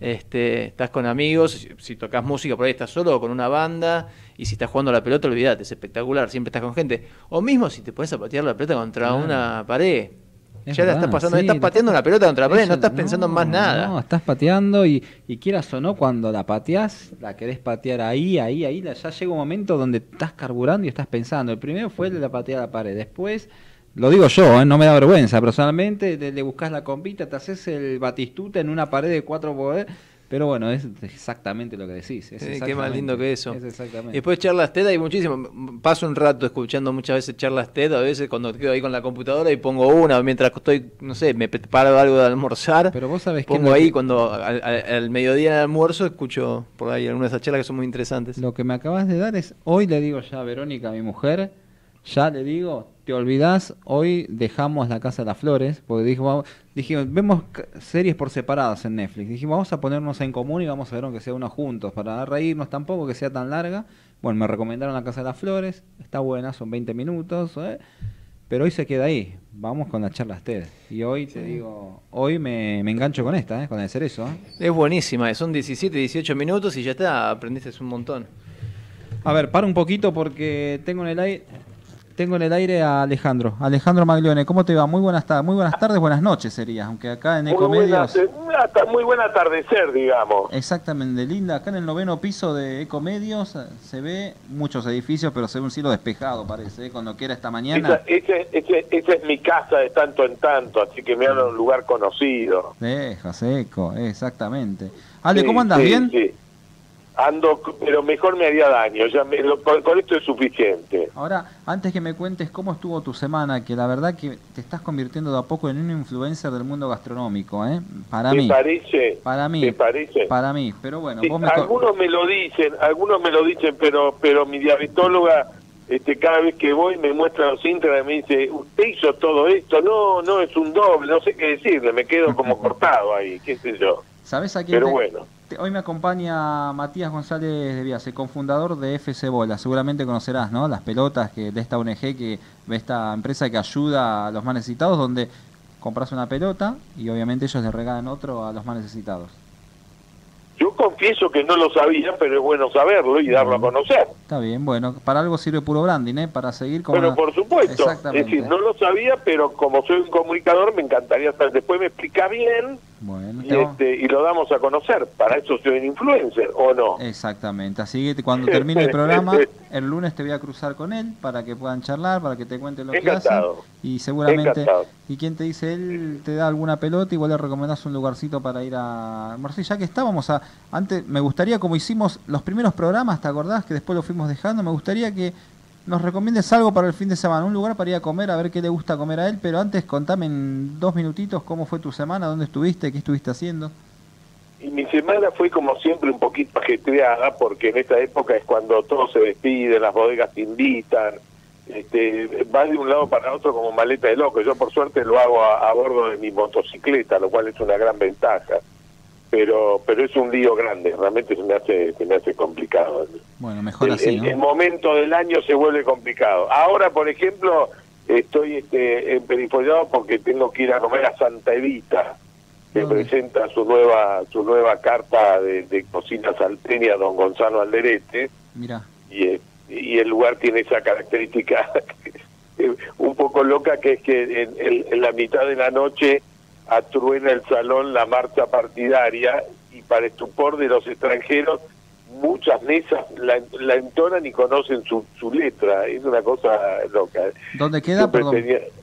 [SPEAKER 5] Estás con amigos, si tocas música por ahí estás solo o con una banda, y si estás jugando a la pelota, olvidate, es espectacular, siempre estás con gente. O mismo si te pones a patear la pelota contra una pared.
[SPEAKER 4] Es
[SPEAKER 5] ya
[SPEAKER 4] verdad,
[SPEAKER 5] la estás pasando,
[SPEAKER 4] sí,
[SPEAKER 5] estás pateando una pelota contra la pared, no estás pensando en más nada.
[SPEAKER 4] No, estás pateando y quieras o no, cuando la pateás, la querés patear ahí, ya llega un momento donde estás carburando y estás pensando. El primero fue el de la pateada a la pared, después, lo digo yo, no me da vergüenza, personalmente, le buscás la compita, te haces el batistuta en una pared de 4 poder. Pero bueno, es exactamente lo que decís.
[SPEAKER 5] Qué más lindo que eso.
[SPEAKER 4] Es exactamente.
[SPEAKER 5] Y después charlas TED hay muchísimo. Paso un rato escuchando muchas veces charlas TED, a veces cuando quedo ahí con la computadora y pongo una, mientras estoy, no sé, me preparo algo de almorzar.
[SPEAKER 4] Pero vos sabés
[SPEAKER 5] pongo ahí cuando al mediodía del almuerzo escucho por ahí algunas de esas charlas que son muy interesantes.
[SPEAKER 4] Lo que me acabas de dar es, hoy le digo ya a Verónica, a mi mujer, ya le digo, te olvidás, hoy dejamos La Casa de las Flores, porque dijimos, vemos series por separadas en Netflix, dijimos, vamos a ponernos en común y vamos a ver aunque sea una juntos, para reírnos tampoco, que sea tan larga. Bueno, me recomendaron La Casa de las Flores, está buena, son 20 minutos, pero hoy se queda ahí, vamos con las charlas TED. Y hoy te digo, hoy me engancho con esta, con el Cerezo.
[SPEAKER 5] Es buenísima, son 17, 18 minutos y ya está, aprendiste un montón.
[SPEAKER 4] A ver, para un poquito porque tengo en el aire... Tengo en el aire a Alejandro. Alejandro Maglione, ¿cómo te va? Muy buenas tardes, buenas noches sería, aunque acá en Ecomedios...
[SPEAKER 11] Muy buen atardecer, digamos.
[SPEAKER 4] Exactamente, linda. Acá en el 9º piso de Ecomedios se ve muchos edificios, pero se ve un cielo despejado, parece, cuando quiera esta mañana.
[SPEAKER 11] Esa es mi casa de tanto en tanto, así que me habla de un lugar conocido.
[SPEAKER 4] Deja, seco, exactamente. Ale, ¿cómo andas? ¿Bien?
[SPEAKER 11] Sí. Ando, pero mejor me haría daño, con esto es suficiente.
[SPEAKER 4] Ahora, antes que me cuentes cómo estuvo tu semana, que la verdad que te estás convirtiendo de a poco en un influencer del mundo gastronómico, ¿eh? Para mí.
[SPEAKER 11] Parece?
[SPEAKER 4] Para mí.
[SPEAKER 11] ¿Te parece?
[SPEAKER 4] Para mí, pero bueno.
[SPEAKER 11] Sí,
[SPEAKER 4] vos
[SPEAKER 11] algunos me lo dicen, pero mi diabetóloga, cada vez que voy me muestra los Instagram y me dice, ¿usted hizo todo esto? No, es un doble, no sé qué decirle, me quedo como cortado ahí, qué sé yo.
[SPEAKER 4] ¿Sabés a quién?
[SPEAKER 11] Pero bueno.
[SPEAKER 4] Hoy me acompaña Matías González de Biase, cofundador de FC Bola. Seguramente conocerás, ¿no? Las pelotas de esta ONG, de esta empresa que ayuda a los más necesitados, donde compras una pelota y obviamente ellos le regalan otro a los más necesitados.
[SPEAKER 11] Yo confieso que no lo sabía, pero es bueno saberlo y darlo a conocer.
[SPEAKER 4] Está bien, bueno, para algo sirve puro branding, ¿eh? Para seguir con...
[SPEAKER 11] Bueno, por supuesto.
[SPEAKER 4] Exactamente.
[SPEAKER 11] Es decir, no lo sabía, pero como soy un comunicador me encantaría saber. Después me explica bien.
[SPEAKER 4] Bueno,
[SPEAKER 11] y lo damos a conocer. Para eso soy un influencer, ¿o no?
[SPEAKER 4] Exactamente. Así que cuando termine el programa, el lunes te voy a cruzar con él para que puedan charlar, para que te cuente lo que hace. Y seguramente...
[SPEAKER 11] Encantado.
[SPEAKER 4] ¿Y quién te dice? Él te da alguna pelota y vos le recomendás un lugarcito para ir a almorzar. Ya que estábamos antes, me gustaría, como hicimos los primeros programas, ¿te acordás? Que después lo fuimos dejando. Me gustaría que nos recomiendes algo para el fin de semana, un lugar para ir a comer, a ver qué le gusta comer a él. Pero antes, contame en 2 minutitos cómo fue tu semana, dónde estuviste, qué estuviste haciendo.
[SPEAKER 11] Y mi semana fue como siempre un poquito ajetreada, porque en esta época es cuando todos se despiden, las bodegas te invitan, vas de un lado para otro como maleta de loco. Yo por suerte lo hago a bordo de mi motocicleta, lo cual es una gran ventaja. Pero es un lío grande, realmente se me hace complicado.
[SPEAKER 4] Bueno, mejor así, ¿no?
[SPEAKER 11] El momento del año se vuelve complicado. Ahora, por ejemplo, estoy emperifollado porque tengo que ir a comer a Santa Evita, que presenta su nueva carta de cocina salteña, don Gonzalo Alderete.
[SPEAKER 4] Mira.
[SPEAKER 11] Y el lugar tiene esa característica un poco loca, que es que en la mitad de la noche atruena el salón la marcha partidaria, y para estupor de los extranjeros muchas mesas la entonan y conocen su letra. Es una cosa loca.
[SPEAKER 4] ¿Dónde queda? Perdón.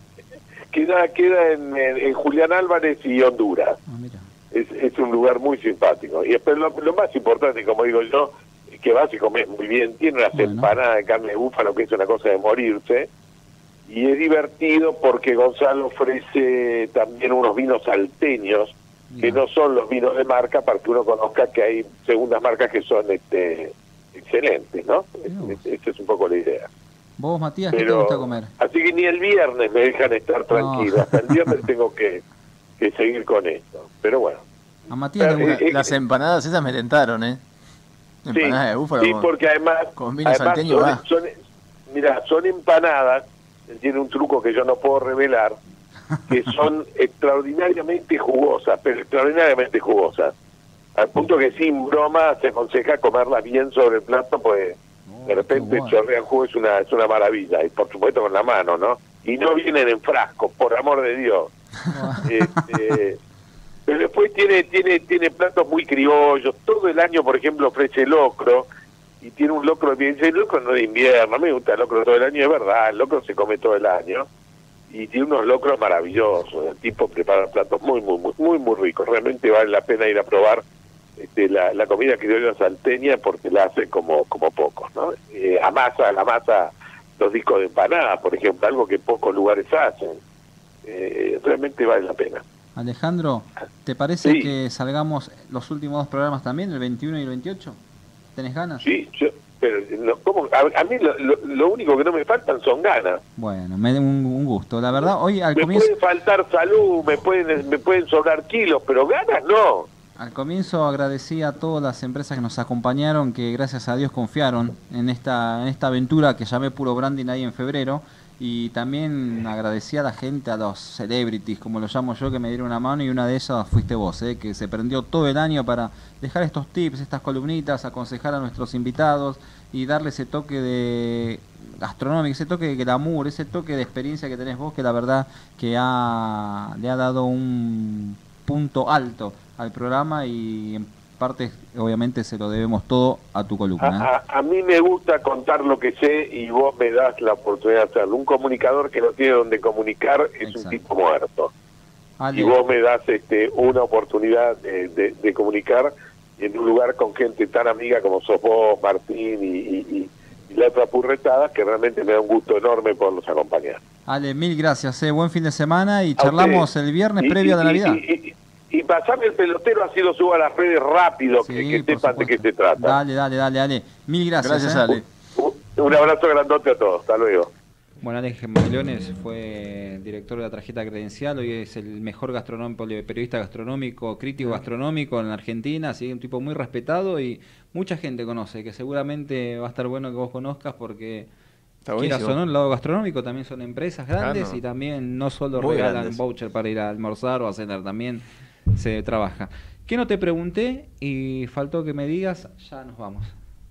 [SPEAKER 11] Queda en Julián Álvarez y Honduras.
[SPEAKER 4] Mira.
[SPEAKER 11] Es un lugar muy simpático. Y después lo más importante, como digo yo, que vas y comes muy bien. Tiene unas empanadas de carne de búfalo, que es una cosa de morirse. Y es divertido porque Gonzalo ofrece también unos vinos salteños, que no son los vinos de marca, para que uno conozca que hay segundas marcas que son excelentes, ¿no? Esa es un poco la idea.
[SPEAKER 4] ¿Vos, Matías, qué te gusta comer?
[SPEAKER 11] Así que ni el viernes me dejan estar tranquilo. Hasta el viernes tengo que seguir con esto. Pero bueno.
[SPEAKER 4] A Matías
[SPEAKER 5] las empanadas esas me tentaron, ¿eh? Empanadas de búfalo.
[SPEAKER 11] Sí, porque además...
[SPEAKER 5] Con vino salteño
[SPEAKER 11] son empanadas, tiene un truco que yo no puedo revelar, que son extraordinariamente jugosas, pero extraordinariamente jugosas. Al punto que sin broma se aconseja comerlas bien sobre el plato, pues de repente chorrean jugo, es una maravilla. Y por supuesto con la mano, ¿no? Y no vienen en frascos, por amor de Dios. Pero después tiene platos muy criollos. Todo el año, por ejemplo, ofrece locro, y tiene un locro, el locro no de invierno, me gusta el locro todo el año, es verdad, el locro se come todo el año, y tiene unos locros maravillosos. El tipo prepara platos muy ricos. Realmente vale la pena ir a probar la comida criolla salteña, porque la hace como pocos, ¿no? La masa los discos de empanada, por ejemplo, algo que pocos lugares hacen. Realmente vale la pena.
[SPEAKER 4] Alejandro, ¿te parece que salgamos los últimos 2 programas también, el 21 y el 28? ¿Tenés ganas?
[SPEAKER 11] Sí, pero a mí lo único que no me faltan son ganas.
[SPEAKER 4] Bueno, me da un gusto. La verdad, hoy al comienzo...
[SPEAKER 11] Me puede faltar salud, me pueden sobrar kilos, pero ganas no.
[SPEAKER 4] Al comienzo agradecí a todas las empresas que nos acompañaron, que gracias a Dios confiaron en esta aventura que llamé Puro Branding ahí en febrero. Y también agradecí a la gente, a los celebrities, como lo llamo yo, que me dieron una mano, y una de esas fuiste vos, que se prendió todo el año para dejar estos tips, estas columnitas, aconsejar a nuestros invitados y darle ese toque de gastronómico, ese toque de glamour, ese toque de experiencia que tenés vos, que la verdad que le ha dado un punto alto al programa, y en parte obviamente se lo debemos todo a tu columna.
[SPEAKER 11] A mí me gusta contar lo que sé y vos me das la oportunidad de hacerlo. Un comunicador que no tiene donde comunicar es un tipo muerto. Y vos me das una oportunidad de comunicar en un lugar con gente tan amiga como sos vos, Martín y la otra purretada, que realmente me da un gusto enorme poderlos acompañar.
[SPEAKER 4] Ale, mil gracias, buen fin de semana, y charlamos el viernes previo a la Navidad.
[SPEAKER 11] Y pasame el pelotero, así lo subo a las redes rápido,
[SPEAKER 4] sí,
[SPEAKER 11] que sepan de qué se trata.
[SPEAKER 4] Dale, Ale. Mil gracias.
[SPEAKER 5] Gracias, Ale.
[SPEAKER 11] Un abrazo grandote a todos. Hasta luego.
[SPEAKER 4] Bueno, Alex Gemelones fue director de la tarjeta credencial, hoy es el mejor gastronómico, periodista gastronómico, crítico gastronómico en la Argentina, así un tipo muy respetado y mucha gente conoce, que seguramente va a estar bueno que vos conozcas, porque quieras o no, el lado gastronómico también son empresas grandes, y también no solo muy regalan grandes voucher para ir a almorzar o a cenar, también se trabaja. ¿Qué no te pregunté y faltó que me digas? Ya nos vamos.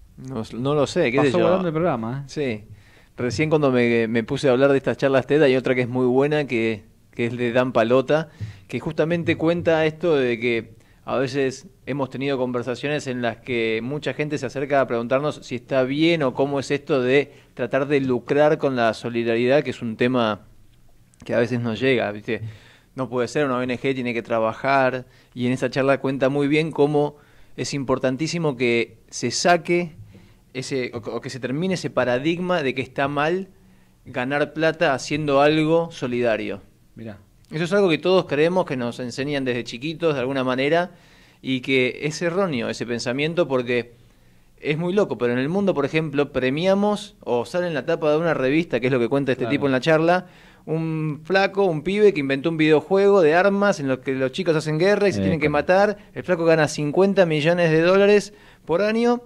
[SPEAKER 5] No lo sé, ¿qué sé yo?
[SPEAKER 4] Pasó volando el programa,
[SPEAKER 5] Sí. Recién cuando me puse a hablar de estas charlas TED, hay otra que es muy buena, que es de Dan Palota, que justamente cuenta esto de que a veces hemos tenido conversaciones en las que mucha gente se acerca a preguntarnos si está bien o cómo es esto de tratar de lucrar con la solidaridad, que es un tema que a veces nos llega, ¿viste? No puede ser, una ONG tiene que trabajar, y en esa charla cuenta muy bien cómo es importantísimo que se saque o que se termine ese paradigma de que está mal ganar plata haciendo algo solidario.
[SPEAKER 4] Mirá.
[SPEAKER 5] Eso es algo que todos creemos, que nos enseñan desde chiquitos de alguna manera, y que es erróneo ese pensamiento, porque es muy loco, pero en el mundo, por ejemplo, premiamos o sale en la tapa de una revista, que es lo que cuenta este tipo en la charla, un flaco, un pibe que inventó un videojuego de armas en los que los chicos hacen guerra y se tienen que matar. El flaco gana $50 millones por año.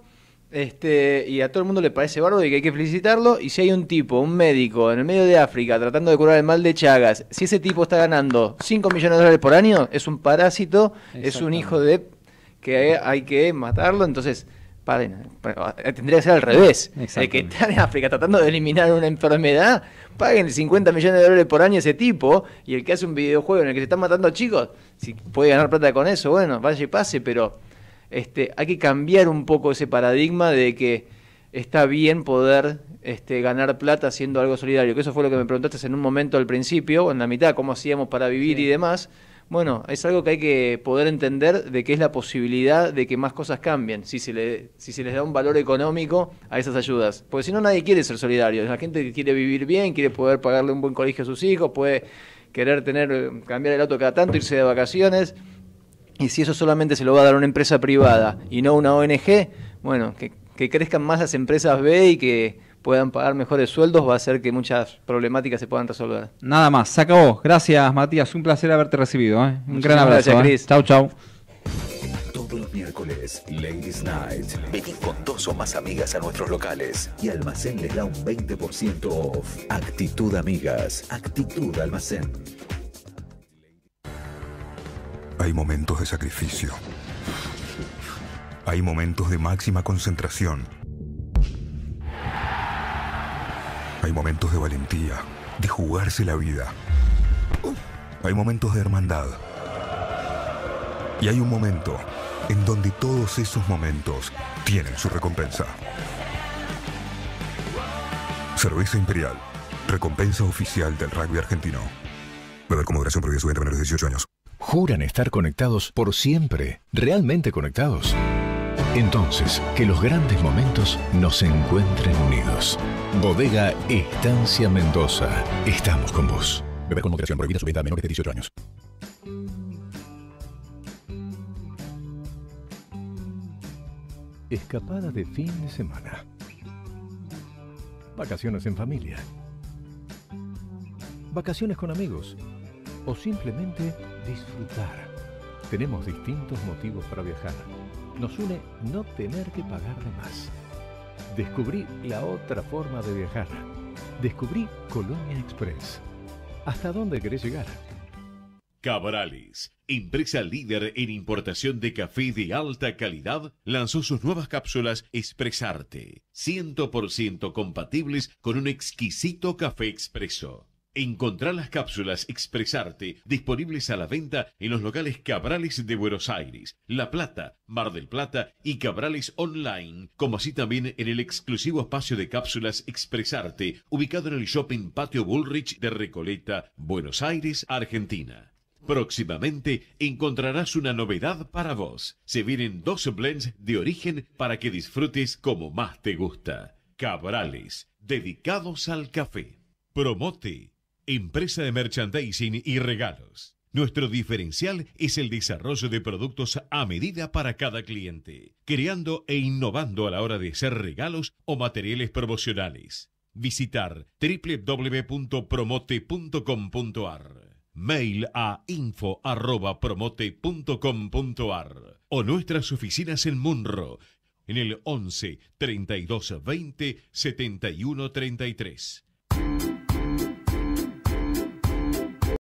[SPEAKER 5] Y a todo el mundo le parece bárbaro y que hay que felicitarlo. Y si hay un tipo, un médico en el medio de África tratando de curar el mal de Chagas, si ese tipo está ganando $5 millones por año, es un parásito, es un hijo de que hay que matarlo. Entonces, tendría que ser al revés. El que está en África tratando de eliminar una enfermedad, paguen $50 millones por año a ese tipo, y el que hace un videojuego en el que se están matando a chicos, si puede ganar plata con eso, bueno, vaya y pase, pero hay que cambiar un poco ese paradigma de que está bien poder ganar plata haciendo algo solidario, que eso fue lo que me preguntaste en un momento al principio, o en la mitad, cómo hacíamos para vivir y demás. Bueno, es algo que hay que poder entender, de que es la posibilidad de que más cosas cambien, si se les da un valor económico a esas ayudas. Porque si no, nadie quiere ser solidario. La gente que quiere vivir bien, quiere poder pagarle un buen colegio a sus hijos, puede querer cambiar el auto cada tanto, irse de vacaciones. Y si eso solamente se lo va a dar una empresa privada y no una ONG, bueno, que crezcan más las empresas B y que puedan pagar mejores sueldos, va a hacer que muchas problemáticas se puedan resolver.
[SPEAKER 4] Nada más, se acabó. Gracias, Matías, un placer haberte recibido. Un gran abrazo.
[SPEAKER 5] Gracias, Cris.
[SPEAKER 4] Chau.
[SPEAKER 8] Todos los miércoles, Ladies Night. Vení con 2 o más amigas a nuestros locales y Almacén les da un 20% off. Actitud Amigas, Actitud Almacén.
[SPEAKER 9] Hay momentos de sacrificio. Hay momentos de máxima concentración. Hay momentos de valentía, de jugarse la vida. Hay momentos de hermandad. Y hay un momento en donde todos esos momentos tienen su recompensa. Cerveza Imperial, recompensa oficial del rugby argentino. Beber con moderación, prohibida, de menores de 18 años.
[SPEAKER 10] ¿Juran estar conectados por siempre? ¿Realmente conectados? Entonces, que los grandes momentos nos encuentren unidos. Bodega Estancia Mendoza. Estamos con vos. Beber con moderación, prohibida, a menores de 18 años. Escapada de fin de semana. Vacaciones en familia. Vacaciones con amigos. O simplemente disfrutar. Tenemos distintos motivos para viajar. Nos une no tener que pagar de más. Descubrí la otra forma de viajar. Descubrí Colonia Express. ¿Hasta dónde querés llegar?
[SPEAKER 7] Cabrales, empresa líder en importación de café de alta calidad, lanzó sus nuevas cápsulas Expresarte, 100% compatibles con un exquisito café expreso. Encontrá las cápsulas Expresarte disponibles a la venta en los locales Cabrales de Buenos Aires, La Plata, Mar del Plata y Cabrales Online, como así también en el exclusivo espacio de cápsulas Expresarte, ubicado en el Shopping Patio Bullrich de Recoleta, Buenos Aires, Argentina. Próximamente encontrarás una novedad para vos. Se vienen 2 blends de origen para que disfrutes como más te gusta. Cabrales, dedicados al café. Promote, empresa de merchandising y regalos. Nuestro diferencial es el desarrollo de productos a medida para cada cliente, creando e innovando a la hora de hacer regalos o materiales promocionales. Visitar www.promote.com.ar. Mail a info@promote.com.ar o nuestras oficinas en Munro en el 11 32 20 71 33.